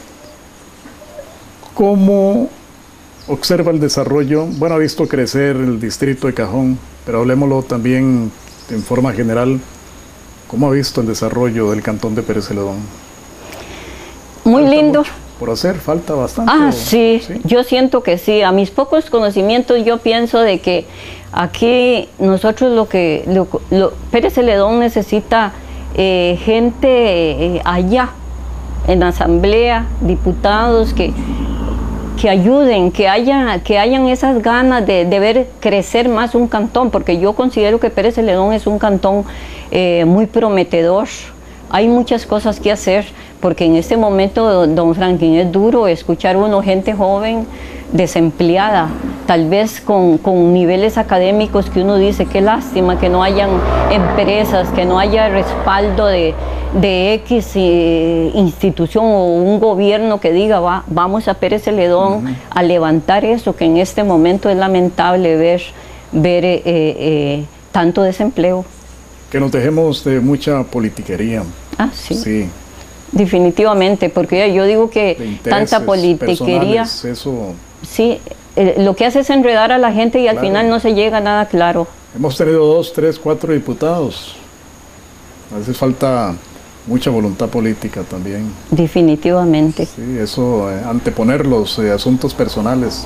Speaker 2: ¿Cómo observa el desarrollo? Bueno, ha visto crecer el distrito de Cajón, pero hablemoslo también en forma general. ¿Cómo ha visto el desarrollo del cantón de Pérez Celedón?
Speaker 3: Muy
Speaker 2: Falta
Speaker 3: lindo.
Speaker 2: mucho por hacer, falta bastante.
Speaker 3: Ah,
Speaker 2: ¿o?
Speaker 3: sí,
Speaker 2: sí,
Speaker 3: yo siento que sí. A mis pocos conocimientos yo pienso de que aquí nosotros lo que... Lo, lo, Pérez Celedón necesita eh, gente eh, allá, en la asamblea, diputados que, que ayuden, que, haya, que hayan esas ganas de, de ver crecer más un cantón, porque yo considero que Pérez Celedón es un cantón eh, muy prometedor. Hay muchas cosas que hacer, porque en este momento, don Franklin, es duro escuchar uno gente joven, desempleada, tal vez con, con niveles académicos que uno dice, qué lástima que no hayan empresas, que no haya respaldo de, de X eh, institución o un gobierno que diga, va, vamos a Pérez Celedón uh-huh. a levantar eso, que en este momento es lamentable ver, ver eh, eh, tanto desempleo.
Speaker 2: Que nos dejemos de mucha politiquería.
Speaker 3: Ah, sí.
Speaker 2: Sí.
Speaker 3: Definitivamente, porque yo digo que tanta politiquería,
Speaker 2: eso...
Speaker 3: sí, eh, lo que hace es enredar a la gente y claro. al final no se llega a nada claro.
Speaker 2: Hemos tenido dos, tres, cuatro diputados. A veces falta mucha voluntad política también.
Speaker 3: Definitivamente.
Speaker 2: Sí, eso, eh, anteponer los eh, asuntos personales.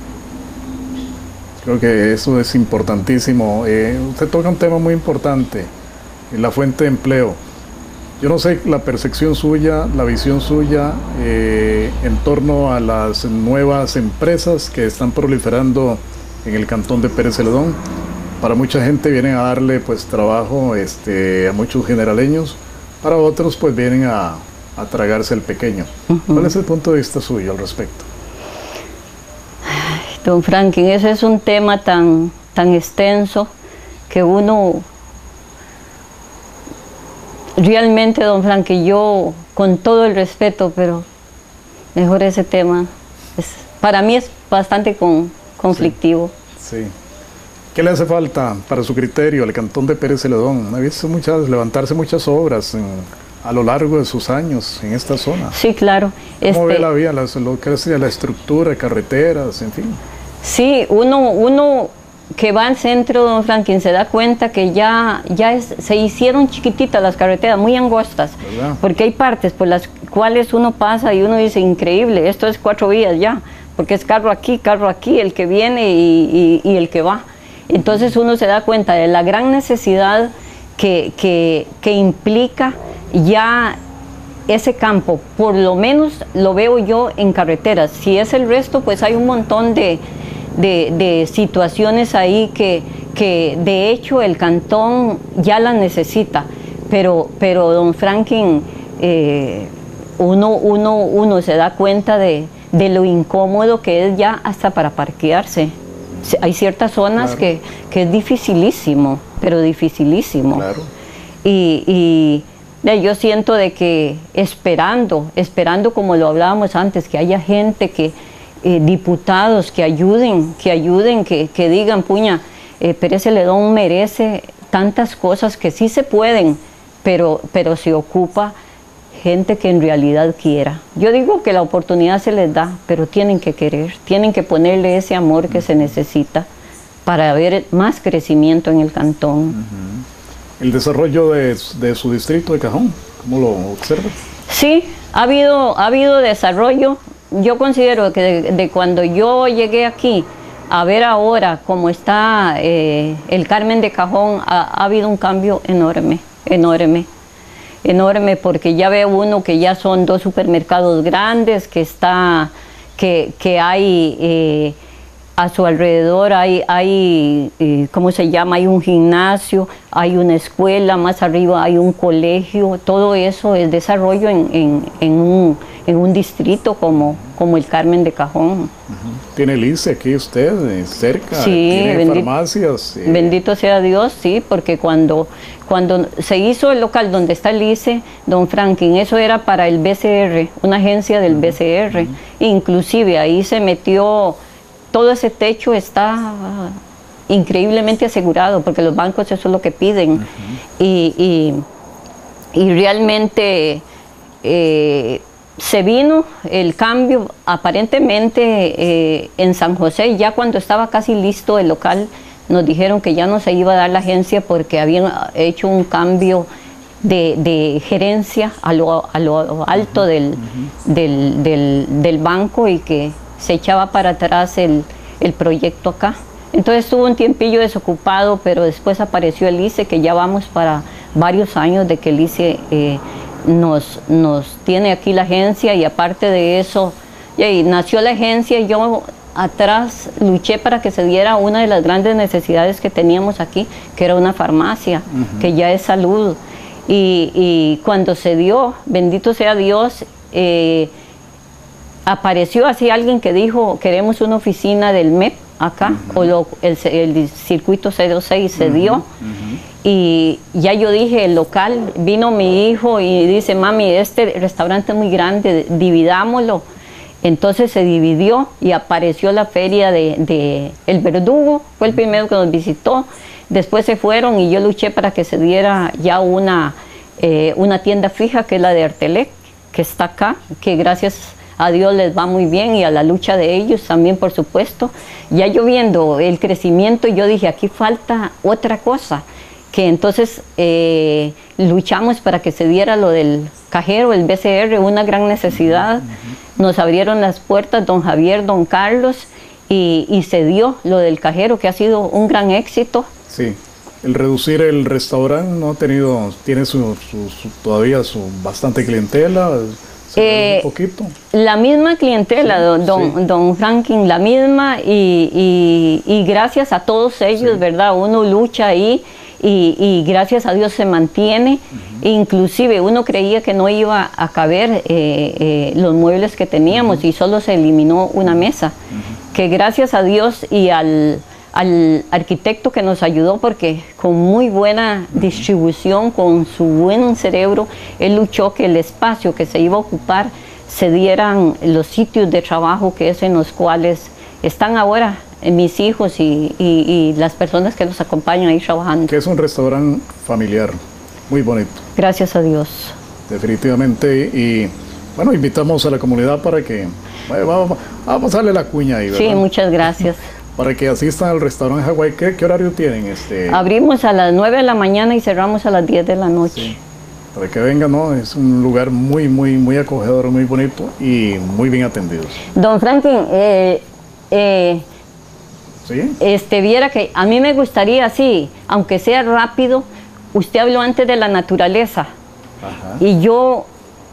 Speaker 2: Creo que eso es importantísimo. Eh, usted toca un tema muy importante, la fuente de empleo. Yo no sé la percepción suya, la visión suya eh, en torno a las nuevas empresas que están proliferando en el cantón de Pérez Celedón. Para mucha gente vienen a darle pues trabajo este, a muchos generaleños, para otros pues vienen a, a tragarse el pequeño. Uh-huh. ¿Cuál es el punto de vista suyo al respecto?
Speaker 3: Don Franklin, ese es un tema tan, tan extenso que uno... Realmente, don Franklin, yo con todo el respeto, pero mejor ese tema, es, para mí es bastante con, conflictivo.
Speaker 2: Sí, sí. ¿Qué le hace falta para su criterio al cantón de Pérez Celedón? Ha visto muchas, levantarse muchas obras en, a lo largo de sus años en esta zona.
Speaker 3: Sí, claro.
Speaker 2: ¿Cómo
Speaker 3: este,
Speaker 2: ve la vía, la, lo que es la estructura, carreteras, en fin?
Speaker 3: Sí, uno, uno que va al centro, don Franklin, se da cuenta que ya, ya es, se hicieron chiquititas las carreteras, muy angostas, ¿verdad? Porque hay partes por las cuales uno pasa y uno dice, increíble, esto es cuatro vías ya, porque es carro aquí, carro aquí, el que viene y, y, y el que va. Entonces uno se da cuenta de la gran necesidad que, que, que implica ya ese campo, por lo menos lo veo yo en carreteras. Si es el resto, pues hay un montón de, de, de situaciones ahí que, que de hecho el cantón ya las necesita, pero, pero don Franklin, eh, uno, uno, uno se da cuenta de, de lo incómodo que es ya hasta para parquearse. Hay ciertas zonas claro. que, que es dificilísimo, pero dificilísimo.
Speaker 2: Claro.
Speaker 3: Y, y ya, yo siento de que esperando, esperando como lo hablábamos antes, que haya gente, que eh, diputados que ayuden, que ayuden, que, que digan, puña, eh, Pérez Celedón merece tantas cosas que sí se pueden, pero, pero se ocupa gente que en realidad quiera. Yo digo que la oportunidad se les da, pero tienen que querer, tienen que ponerle ese amor que se necesita para ver más crecimiento en el cantón.
Speaker 2: Uh-huh. El desarrollo de, de su distrito de Cajón, ¿cómo lo observa?
Speaker 3: Sí, ha habido, ha habido desarrollo. Yo considero que de, de cuando yo llegué aquí a ver ahora cómo está eh, el Carmen de Cajón, ha, ha habido un cambio enorme, enorme. enorme, porque ya ve uno que ya son dos supermercados grandes, que está, que, que hay eh, a su alrededor, hay, hay eh, ¿cómo se llama? Hay un gimnasio, hay una escuela, más arriba hay un colegio, todo eso es desarrollo en, en, en, un, en un distrito como, como el Carmen de Cajón.
Speaker 2: Uh-huh. ¿Tiene el I C E aquí usted, eh, cerca?
Speaker 3: Sí,
Speaker 2: ¿Tiene
Speaker 3: bendito,
Speaker 2: farmacias? Eh.
Speaker 3: Bendito sea Dios, sí, porque cuando, cuando se hizo el local donde está el I C E, don Franklin, eso era para el B C R, una agencia del uh-huh. B C R. Uh-huh. Inclusive ahí se metió, todo ese techo está increíblemente asegurado, porque los bancos eso es lo que piden. Uh-huh. y, y, y realmente eh, se vino el cambio aparentemente eh, en San José. Ya cuando estaba casi listo el local, nos dijeron que ya no se iba a dar la agencia porque habían hecho un cambio de, de gerencia a lo, a lo alto uh-huh. del, uh-huh. del, del, del banco, y que se echaba para atrás el, el proyecto acá. Entonces estuvo un tiempillo desocupado, pero después apareció el I C E, que ya vamos para varios años de que el I C E eh, nos, nos tiene aquí la agencia, y aparte de eso, y nació la agencia, y yo atrás luché para que se diera una de las grandes necesidades que teníamos aquí, que era una farmacia, uh-huh. que ya es salud. Y, y cuando se dio, bendito sea Dios, eh, apareció así alguien que dijo, queremos una oficina del M E P acá, uh-huh. o lo, el, el circuito cero seis se uh-huh. dio, uh-huh. y ya yo dije, el local, vino mi hijo y dice, mami, este restaurante es muy grande, dividámoslo. Entonces se dividió y apareció la feria de, de El Verdugo, fue el primero que nos visitó. Después se fueron y yo luché para que se diera ya una, eh, una tienda fija, que es la de Artelec, que está acá, que gracias a Dios les va muy bien, y a la lucha de ellos también, por supuesto. Ya yo viendo el crecimiento, yo dije, aquí falta otra cosa, que entonces eh, luchamos para que se diera lo del cajero, el B C R, una gran necesidad. Nos abrieron las puertas don Javier, don Carlos, y, y se dio lo del cajero, que ha sido un gran éxito.
Speaker 2: Sí, el reducir el restaurante no ha tenido, tiene su, su, su, todavía su bastante clientela.
Speaker 3: Eh, un poquito. La misma clientela, sí, don, don, sí. don Franklin, la misma, y, y, y gracias a todos ellos, sí. ¿verdad? Uno lucha ahí, y, y gracias a Dios se mantiene. Uh-huh. Inclusive uno creía que no iba a caber eh, eh, los muebles que teníamos, uh-huh. y solo se eliminó una mesa, uh-huh. que gracias a Dios y al, al arquitecto que nos ayudó, porque con muy buena uh-huh. distribución, con su buen cerebro, él luchó que el espacio que se iba a ocupar se dieran los sitios de trabajo, que es en los cuales están ahora mis hijos y, y, y las personas que los acompañan ahí trabajando.
Speaker 2: Que es un restaurante familiar, muy bonito.
Speaker 3: Gracias a Dios.
Speaker 2: Definitivamente, y bueno, invitamos a la comunidad para que, bueno, vamos, vamos a darle la cuña ahí, ¿verdad?
Speaker 3: Sí, muchas gracias.
Speaker 2: Para que asistan al restaurante Hawái. ¿Qué, qué horario tienen? Este?
Speaker 3: Abrimos a las nueve de la mañana y cerramos a las diez de la noche.
Speaker 2: Sí. Para que vengan, ¿no? Es un lugar muy, muy, muy acogedor, muy bonito y muy bien atendidos.
Speaker 3: Don Franklin, eh, eh,
Speaker 2: ¿sí?
Speaker 3: este, viera que a mí me gustaría, sí, aunque sea rápido, usted habló antes de la naturaleza.
Speaker 2: Ajá.
Speaker 3: Y yo,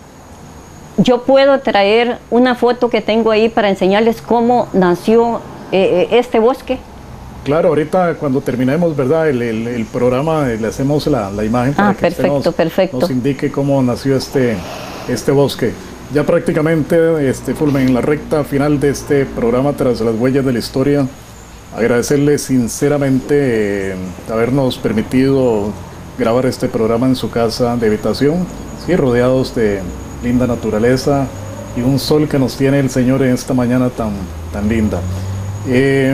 Speaker 3: yo puedo traer una foto que tengo ahí para enseñarles cómo nació eh, este bosque.
Speaker 2: Claro, ahorita cuando terminemos, ¿verdad? El, el, el programa, le hacemos la, la imagen para
Speaker 3: ah,
Speaker 2: que
Speaker 3: perfecto,
Speaker 2: usted nos,
Speaker 3: perfecto.
Speaker 2: nos indique cómo nació este, este bosque. Ya prácticamente, este, Fulmen, en la recta final de este programa Tras las Huellas de la Historia, agradecerle sinceramente eh, habernos permitido grabar este programa en su casa de habitación, sí, rodeados de linda naturaleza y un sol que nos tiene el Señor en esta mañana tan, tan linda. Eh,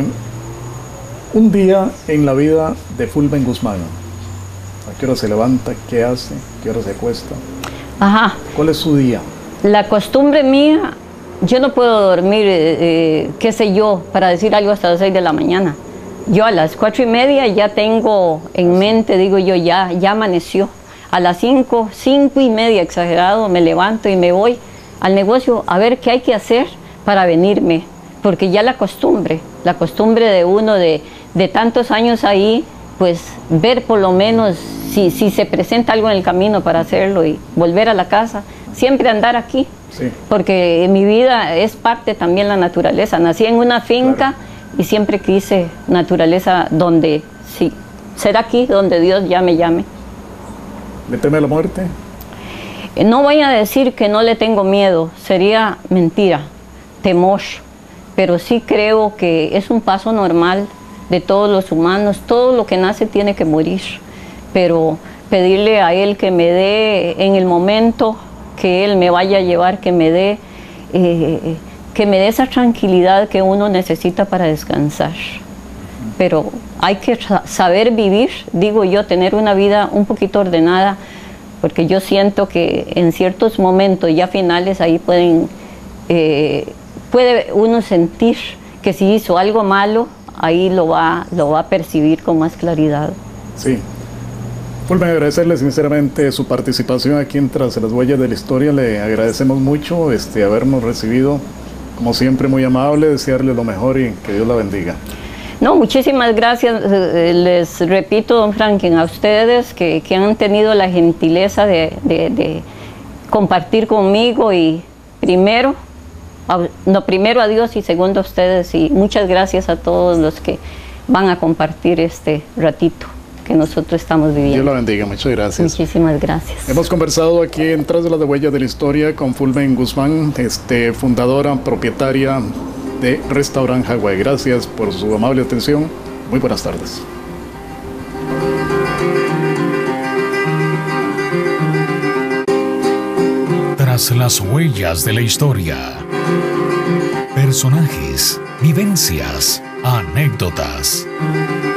Speaker 2: un día en la vida de Fulmen Guzmán. ¿A qué hora se levanta? ¿Qué hace? ¿Qué hora se acuesta?
Speaker 3: Ajá.
Speaker 2: ¿Cuál es su día?
Speaker 3: La costumbre mía, yo no puedo dormir, eh, qué sé yo, para decir algo hasta las seis de la mañana. Yo a las cuatro y media ya tengo en mente, digo yo, ya, ya amaneció. A las cinco, cinco y media exagerado, me levanto y me voy al negocio a ver qué hay que hacer para venirme. Porque ya la costumbre, la costumbre de uno de, de tantos años ahí, pues ver por lo menos si, si se presenta algo en el camino para hacerlo y volver a la casa, siempre andar aquí.
Speaker 2: Sí.
Speaker 3: Porque mi vida es parte también la naturaleza. Nací en una finca, claro, y siempre quise naturaleza donde, sí, ser aquí donde Dios ya me llame.
Speaker 2: ¿Le teme la muerte?
Speaker 3: no voy a decir que no le tengo miedo, sería mentira, temor, pero sí creo que es un paso normal de todos los humanos. Todo lo que nace tiene que morir, pero pedirle a Él que me dé en el momento que Él me vaya a llevar, que me dé eh, que me dé esa tranquilidad que uno necesita para descansar. Pero hay que saber vivir, digo yo, tener una vida un poquito ordenada, porque yo siento que en ciertos momentos ya finales ahí pueden eh, puede uno sentir que si hizo algo malo, ahí lo va, lo va a percibir con más claridad.
Speaker 2: Sí. Fulven, agradecerle sinceramente su participación aquí en Tras las Huellas de la Historia. Le agradecemos mucho este, habernos recibido, como siempre, muy amable, desearle lo mejor y que Dios la bendiga.
Speaker 3: No, muchísimas gracias. Les repito, don Franklin, a ustedes que, que han tenido la gentileza de, de, de compartir conmigo, y primero, a, no, primero a Dios y segundo a ustedes, y muchas gracias a todos los que van a compartir este ratito que nosotros estamos viviendo.
Speaker 2: Dios la bendiga, muchas gracias.
Speaker 3: Muchísimas gracias.
Speaker 2: Hemos conversado aquí en Tras de las Huellas de la Historia con Fulven Guzmán, este, fundadora, propietaria de Restaurant Hawái. Gracias por su amable atención. Muy buenas tardes.
Speaker 5: Tras las Huellas de la Historia. Personajes, vivencias, anécdotas.